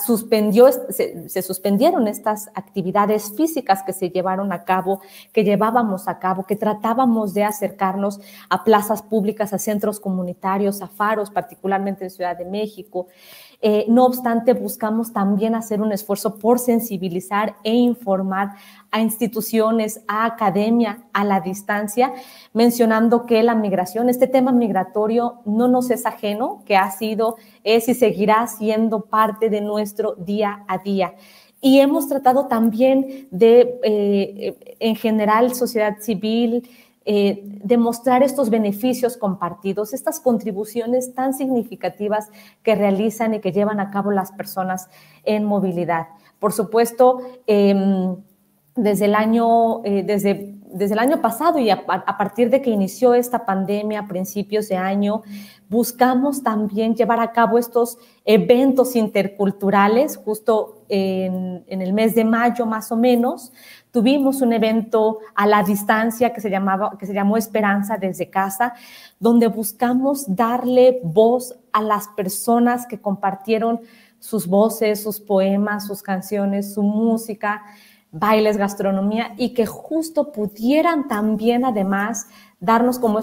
Speaker 5: se suspendieron estas actividades físicas que se llevaron a cabo, que llevábamos a cabo, que tratábamos de acercarnos a plazas públicas, a centros comunitarios, a faros, particularmente en Ciudad de México. No obstante, buscamos también hacer un esfuerzo por sensibilizar e informar a instituciones, a academia, a la distancia, mencionando que la migración, este tema migratorio no nos es ajeno, que ha sido, es y seguirá siendo parte de nuestro día a día. Y hemos tratado también de, en general, sociedad civil, demostrar estos beneficios compartidos, estas contribuciones tan significativas que realizan y que llevan a cabo las personas en movilidad. Por supuesto, desde desde el año pasado y a partir de que inició esta pandemia a principios de año, buscamos también llevar a cabo estos eventos interculturales. Justo en el mes de mayo más o menos tuvimos un evento a la distancia que se llamó Esperanza desde casa, donde buscamos darle voz a las personas que compartieron sus voces, sus poemas, sus canciones, su música, bailes, gastronomía, y que justo pudieran también además darnos como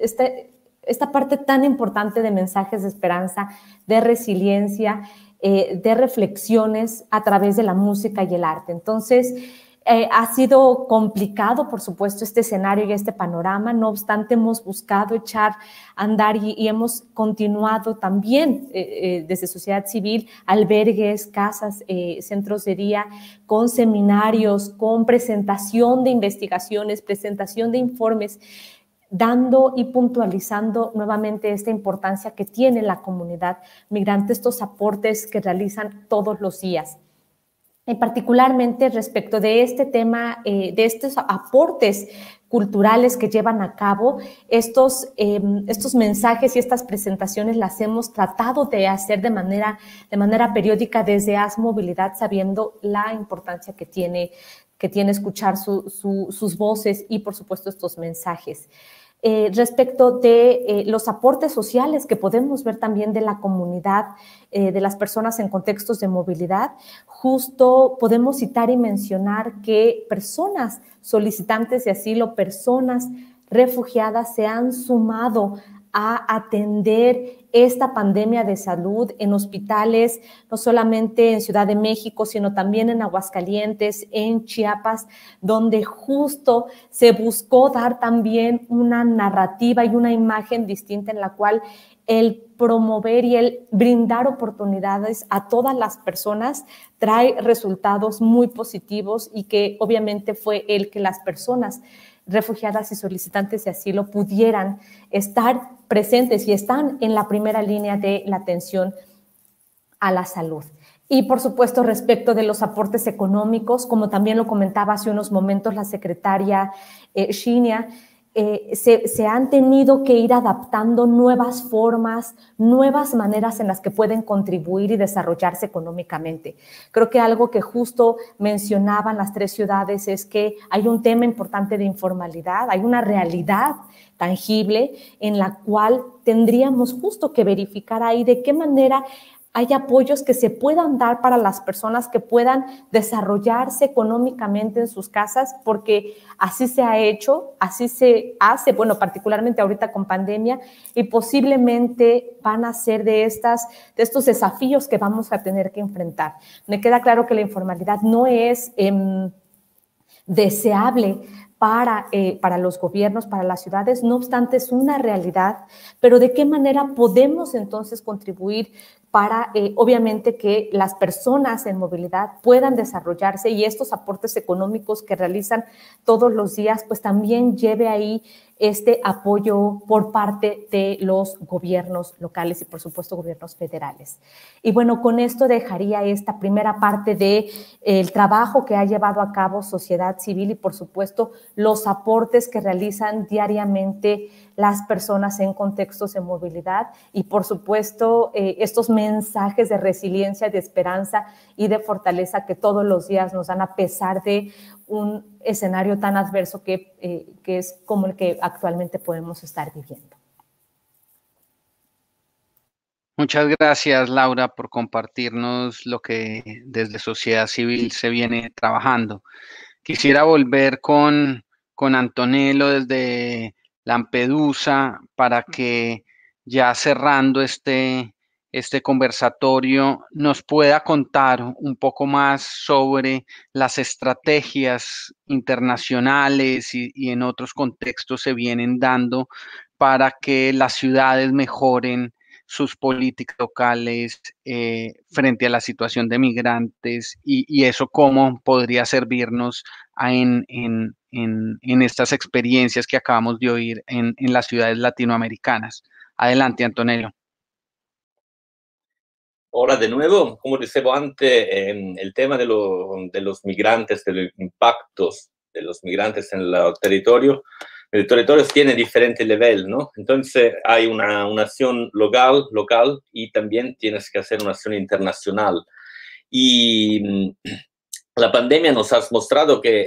Speaker 5: esta parte tan importante de mensajes de esperanza, de resiliencia, de reflexiones a través de la música y el arte. Entonces, ha sido complicado, por supuesto, este escenario y este panorama. No obstante, hemos buscado echar a andar y hemos continuado también desde sociedad civil, albergues, casas, centros de día, con seminarios, con presentación de investigaciones, presentación de informes, dando y puntualizando nuevamente esta importancia que tiene la comunidad migrante, estos aportes que realizan todos los días. Y particularmente respecto de este tema, de estos aportes culturales que llevan a cabo, estos mensajes y estas presentaciones las hemos tratado de hacer de manera periódica desde AS Movilidad, sabiendo la importancia que tiene escuchar sus voces y, por supuesto, estos mensajes. Respecto de los aportes sociales que podemos ver también de la comunidad, de las personas en contextos de movilidad, justo podemos citar y mencionar que personas solicitantes de asilo, personas refugiadas se han sumado a atender esta pandemia de salud en hospitales, no solamente en Ciudad de México, sino también en Aguascalientes, en Chiapas, donde justo se buscó dar también una narrativa y una imagen distinta en la cual el promover y el brindar oportunidades a todas las personas trae resultados muy positivos, y que obviamente fue el que las personas refugiadas y solicitantes de asilo pudieran estar presentes y están en la primera línea de la atención a la salud. Y, por supuesto, respecto de los aportes económicos, como también lo comentaba hace unos momentos la secretaria Shinia, se han tenido que ir adaptando nuevas formas, nuevas maneras en las que pueden contribuir y desarrollarse económicamente. Creo que algo que justo mencionaban las tres ciudades es que hay un tema importante de informalidad, hay una realidad tangible en la cual tendríamos justo que verificar ahí de qué manera hay apoyos que se puedan dar para las personas que puedan desarrollarse económicamente en sus casas, porque así se ha hecho, así se hace, bueno, particularmente ahorita con pandemia, y posiblemente van a ser de estos desafíos que vamos a tener que enfrentar. Me queda claro que la informalidad no es deseable para los gobiernos, para las ciudades, no obstante es una realidad, pero ¿de qué manera podemos entonces contribuir para, obviamente, que las personas en movilidad puedan desarrollarse y estos aportes económicos que realizan todos los días, pues también lleve ahí este apoyo por parte de los gobiernos locales y, por supuesto, gobiernos federales? Y bueno, con esto dejaría esta primera parte del trabajo que ha llevado a cabo sociedad civil y, por supuesto, los aportes que realizan diariamente las personas en contextos de movilidad y, por supuesto, estos mensajes de resiliencia, de esperanza y de fortaleza que todos los días nos dan a pesar de un escenario tan adverso que es como el que actualmente podemos estar viviendo.
Speaker 1: Muchas gracias, Laura, por compartirnos lo que desde sociedad civil se viene trabajando. Quisiera volver con Antonello desde Lampedusa para que, ya cerrando este conversatorio, nos pueda contar un poco más sobre las estrategias internacionales y en otros contextos se vienen dando para que las ciudades mejoren sus políticas locales frente a la situación de migrantes y eso cómo podría servirnos en estas experiencias que acabamos de oír en las ciudades latinoamericanas. Adelante, Antonello.
Speaker 6: Hola de nuevo. Como decía antes, el tema de los migrantes, de los impactos los migrantes en el territorio. El territorio tiene diferentes niveles, ¿no? Entonces hay una acción local y también tienes que hacer una acción internacional. Y la pandemia nos ha mostrado que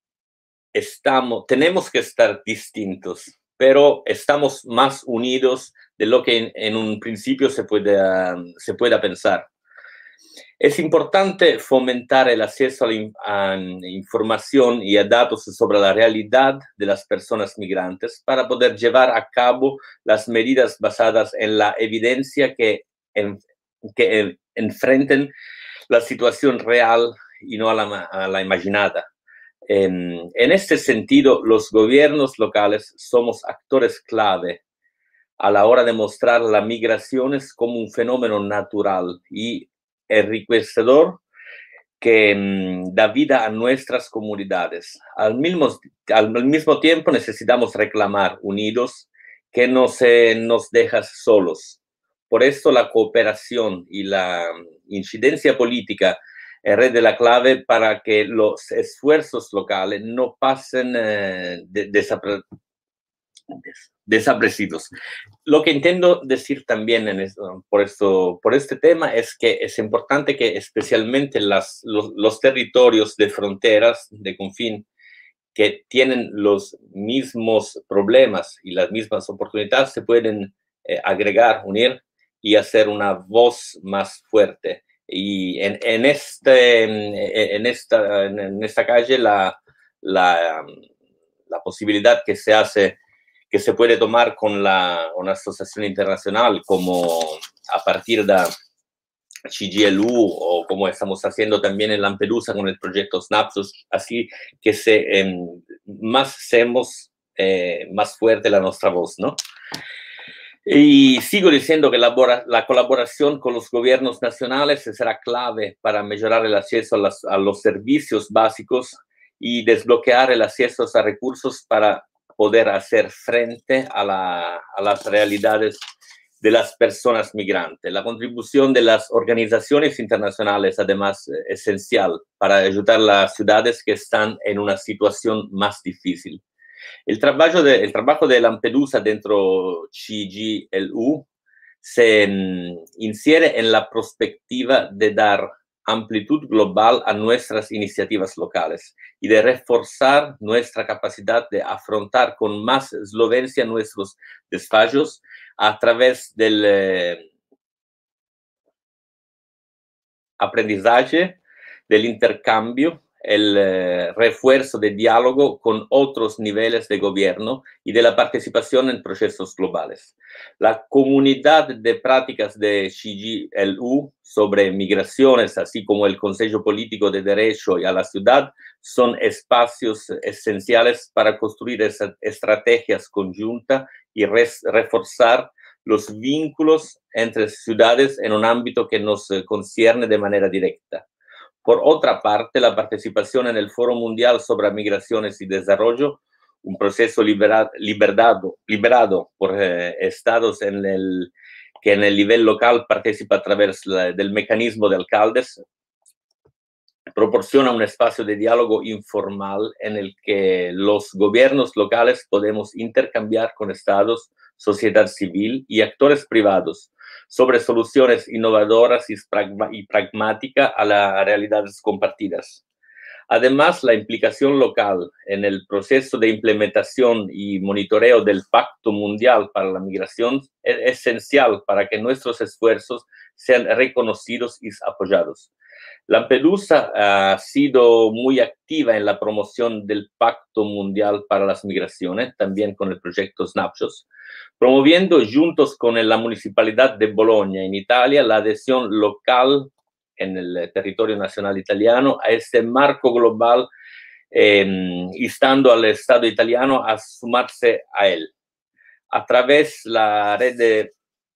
Speaker 6: tenemos que estar distintos, pero estamos más unidos de lo que en un principio se pueda pensar. Es importante fomentar el acceso a información y a datos sobre la realidad de las personas migrantes para poder llevar a cabo las medidas basadas en la evidencia que enfrenten la situación real y no a la imaginada. En este sentido, los gobiernos locales somos actores clave a la hora de mostrar las migraciones como un fenómeno natural y enriquecedor que da vida a nuestras comunidades. Al mismo tiempo necesitamos reclamar unidos que no se nos dejan solos. Por esto la cooperación y la incidencia política es red de la clave para que los esfuerzos locales no pasen desapercibidos. Lo que intento decir también por este tema es que es importante que especialmente los territorios de fronteras, de confín, que tienen los mismos problemas y las mismas oportunidades, se pueden agregar, unir y hacer una voz más fuerte. Y en esta calle la posibilidad que se puede tomar con una asociación internacional como a partir de CGLU o como estamos haciendo también en Lampedusa con el proyecto Snapsos, así que hacemos más fuerte la nuestra voz, ¿no? Y sigo diciendo que la colaboración con los gobiernos nacionales será clave para mejorar el acceso a los servicios básicos y desbloquear el acceso a recursos para poder hacer frente a las realidades de las personas migrantes. La contribución de las organizaciones internacionales, además, es esencial para ayudar a las ciudades que están en una situación más difícil. El trabajo de Lampedusa dentro CGLU se infiere en la perspectiva de dar amplitud global a nuestras iniciativas locales y de reforzar nuestra capacidad de afrontar con más solvencia nuestros desafíos a través del aprendizaje, del intercambio, el refuerzo de diálogo con otros niveles de gobierno y de la participación en procesos globales. La comunidad de prácticas de CGLU sobre migraciones, así como el Consejo Político de Derecho y a la Ciudad, son espacios esenciales para construir esas estrategias conjuntas y reforzar los vínculos entre ciudades en un ámbito que nos concierne de manera directa. Por otra parte, la participación en el Foro Mundial sobre Migraciones y Desarrollo, un proceso liberado por estados que en el nivel local participa a través del mecanismo de alcaldes, proporciona un espacio de diálogo informal en el que los gobiernos locales podemos intercambiar con estados, sociedad civil y actores privados sobre soluciones innovadoras y pragmáticas a las realidades compartidas. Además, la implicación local en el proceso de implementación y monitoreo del Pacto Mundial para la Migración es esencial para que nuestros esfuerzos sean reconocidos y apoyados. Lampedusa ha sido muy activa en la promoción del Pacto Mundial para las Migraciones, también con el proyecto Snapsos, promoviendo juntos con la Municipalidad de Bologna en Italia la adhesión local en el territorio nacional italiano a este marco global, instando al Estado italiano a sumarse a él. A través de la red de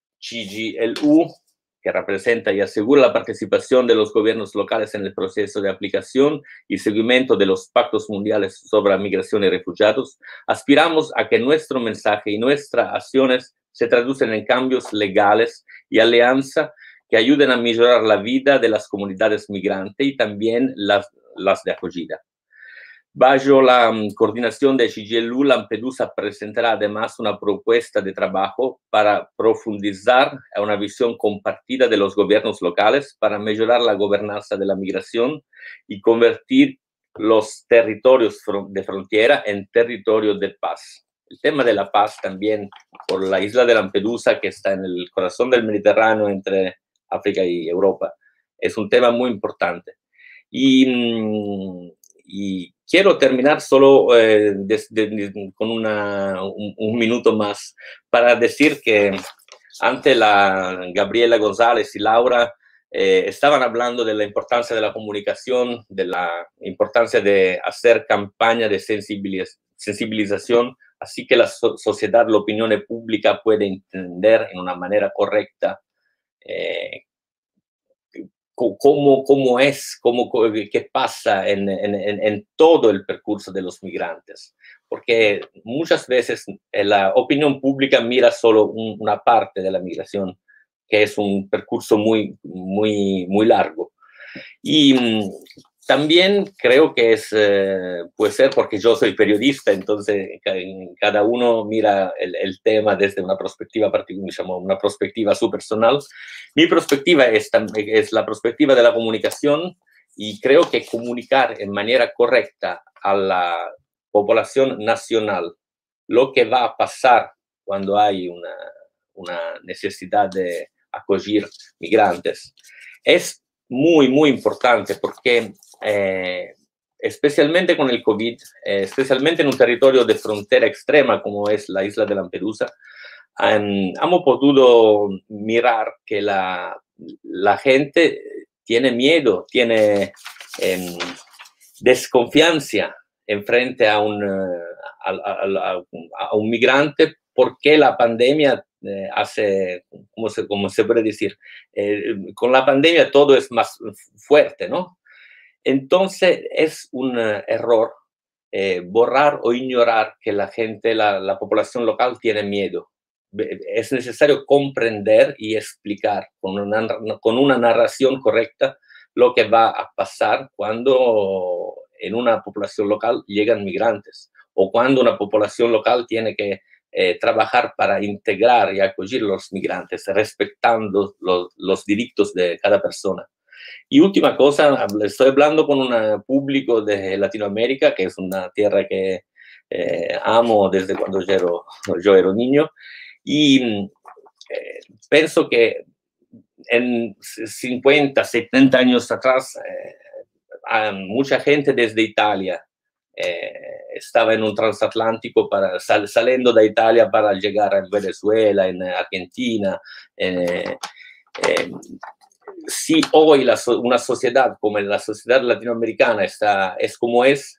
Speaker 6: CGLU, que representa y asegura la participación de los gobiernos locales en el proceso de aplicación y seguimiento de los pactos mundiales sobre migración y refugiados, aspiramos a que nuestro mensaje y nuestras acciones se traducen en cambios legales y alianzas que ayuden a mejorar la vida de las comunidades migrantes y también las de acogida. Bajo la coordinación de CGLU, Lampedusa presentará además una propuesta de trabajo para profundizar una visión compartida de los gobiernos locales para mejorar la gobernanza de la migración y convertir los territorios de frontera en territorios de paz. El tema de la paz también por la isla de Lampedusa, que está en el corazón del Mediterráneo entre África y Europa, es un tema muy importante. Y quiero terminar solo con un minuto más para decir que ante la Gabriela González y Laura estaban hablando de la importancia de la comunicación, de la importancia de hacer campaña de sensibilización, así que la sociedad, la opinión pública puede entender en una manera correcta qué pasa en todo el percurso de los migrantes. Porque muchas veces la opinión pública mira solo una parte de la migración, que es un percurso muy largo. Y también creo que puede ser porque yo soy periodista, entonces cada uno mira el tema desde una perspectiva particular, una perspectiva su personal. Mi perspectiva es la perspectiva de la comunicación y creo que comunicar en manera correcta a la población nacional lo que va a pasar cuando hay una necesidad de acoger migrantes es muy importante porque especialmente con el COVID, especialmente en un territorio de frontera extrema como es la isla de Lampedusa, hemos podido mirar que la gente tiene miedo, tiene desconfianza en frente a un migrante porque la pandemia hace, ¿cómo se puede decir? Con la pandemia todo es más fuerte, ¿no? Entonces es un error borrar o ignorar que la gente, la población local tiene miedo. Es necesario comprender y explicar con una narración correcta lo que va a pasar cuando en una población local llegan migrantes o cuando una población local tiene que trabajar para integrar y acoger los migrantes, respetando los derechos de cada persona. Y última cosa, estoy hablando con un público de Latinoamérica, que es una tierra que amo desde cuando yo era niño, y pienso que en 50, 70 años atrás, mucha gente desde Italia estaba en un transatlántico saliendo de Italia para llegar a Venezuela, en Argentina. Si hoy una sociedad como la sociedad latinoamericana es como es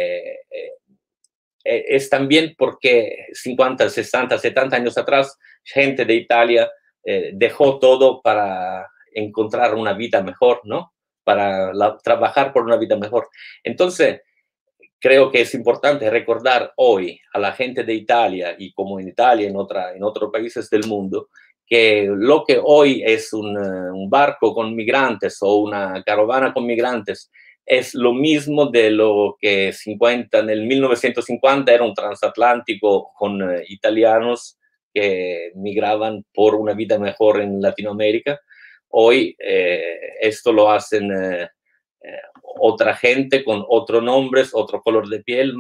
Speaker 6: también porque 50, 60, 70 años atrás, gente de Italia dejó todo para encontrar una vida mejor, ¿no? Para trabajar por una vida mejor. Entonces, creo que es importante recordar hoy a la gente de Italia y como en Italia, en otros países del mundo, que lo que hoy es un barco con migrantes o una caravana con migrantes es lo mismo de lo que en el 1950 era un transatlántico con italianos que migraban por una vida mejor en Latinoamérica. Hoy esto lo hacen otra gente con otros nombres, otro color de piel,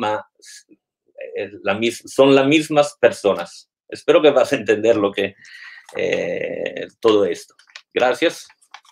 Speaker 6: son las mismas personas. Espero que vas a entender lo que todo esto. Gracias.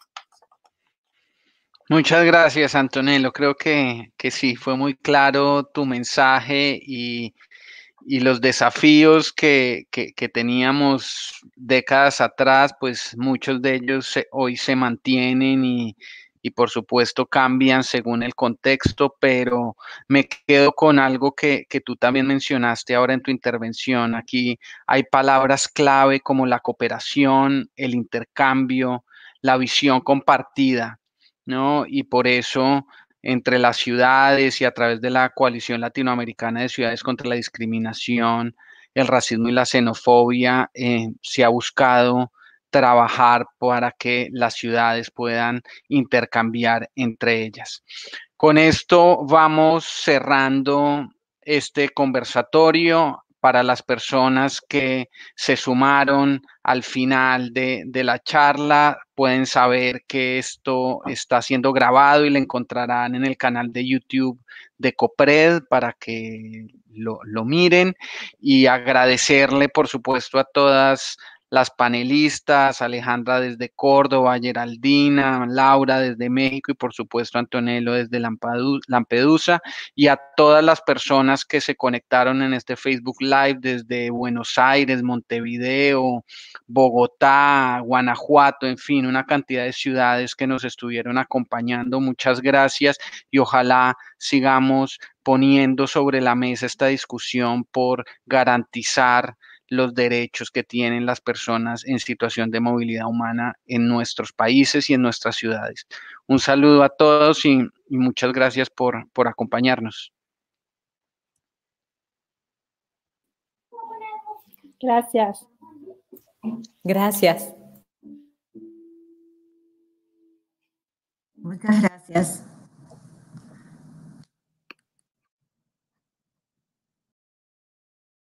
Speaker 1: Muchas gracias, Antonello. Creo que sí, fue muy claro tu mensaje y los desafíos que teníamos décadas atrás, pues muchos de ellos hoy se mantienen y por supuesto cambian según el contexto, pero me quedo con algo que tú también mencionaste ahora en tu intervención. Aquí hay palabras clave como la cooperación, el intercambio, la visión compartida, ¿no? Y por eso entre las ciudades y a través de la Coalición Latinoamericana de Ciudades contra la Discriminación, el racismo y la xenofobia, se ha buscado trabajar para que las ciudades puedan intercambiar entre ellas. Con esto vamos cerrando este conversatorio. Para las personas que se sumaron al final de la charla, pueden saber que esto está siendo grabado y lo encontrarán en el canal de YouTube de Copred para que lo miren, y agradecerle, por supuesto, a todas las panelistas, Alejandra desde Córdoba, Geraldina, Laura desde México y por supuesto Antonello desde Lampedusa, y a todas las personas que se conectaron en este Facebook Live desde Buenos Aires, Montevideo, Bogotá, Guanajuato, en fin, una cantidad de ciudades que nos estuvieron acompañando. Muchas gracias y ojalá sigamos poniendo sobre la mesa esta discusión por garantizar los derechos que tienen las personas en situación de movilidad humana en nuestros países y en nuestras ciudades. Un saludo a todos y muchas gracias por acompañarnos.
Speaker 2: Gracias.
Speaker 5: Gracias.
Speaker 3: Muchas gracias.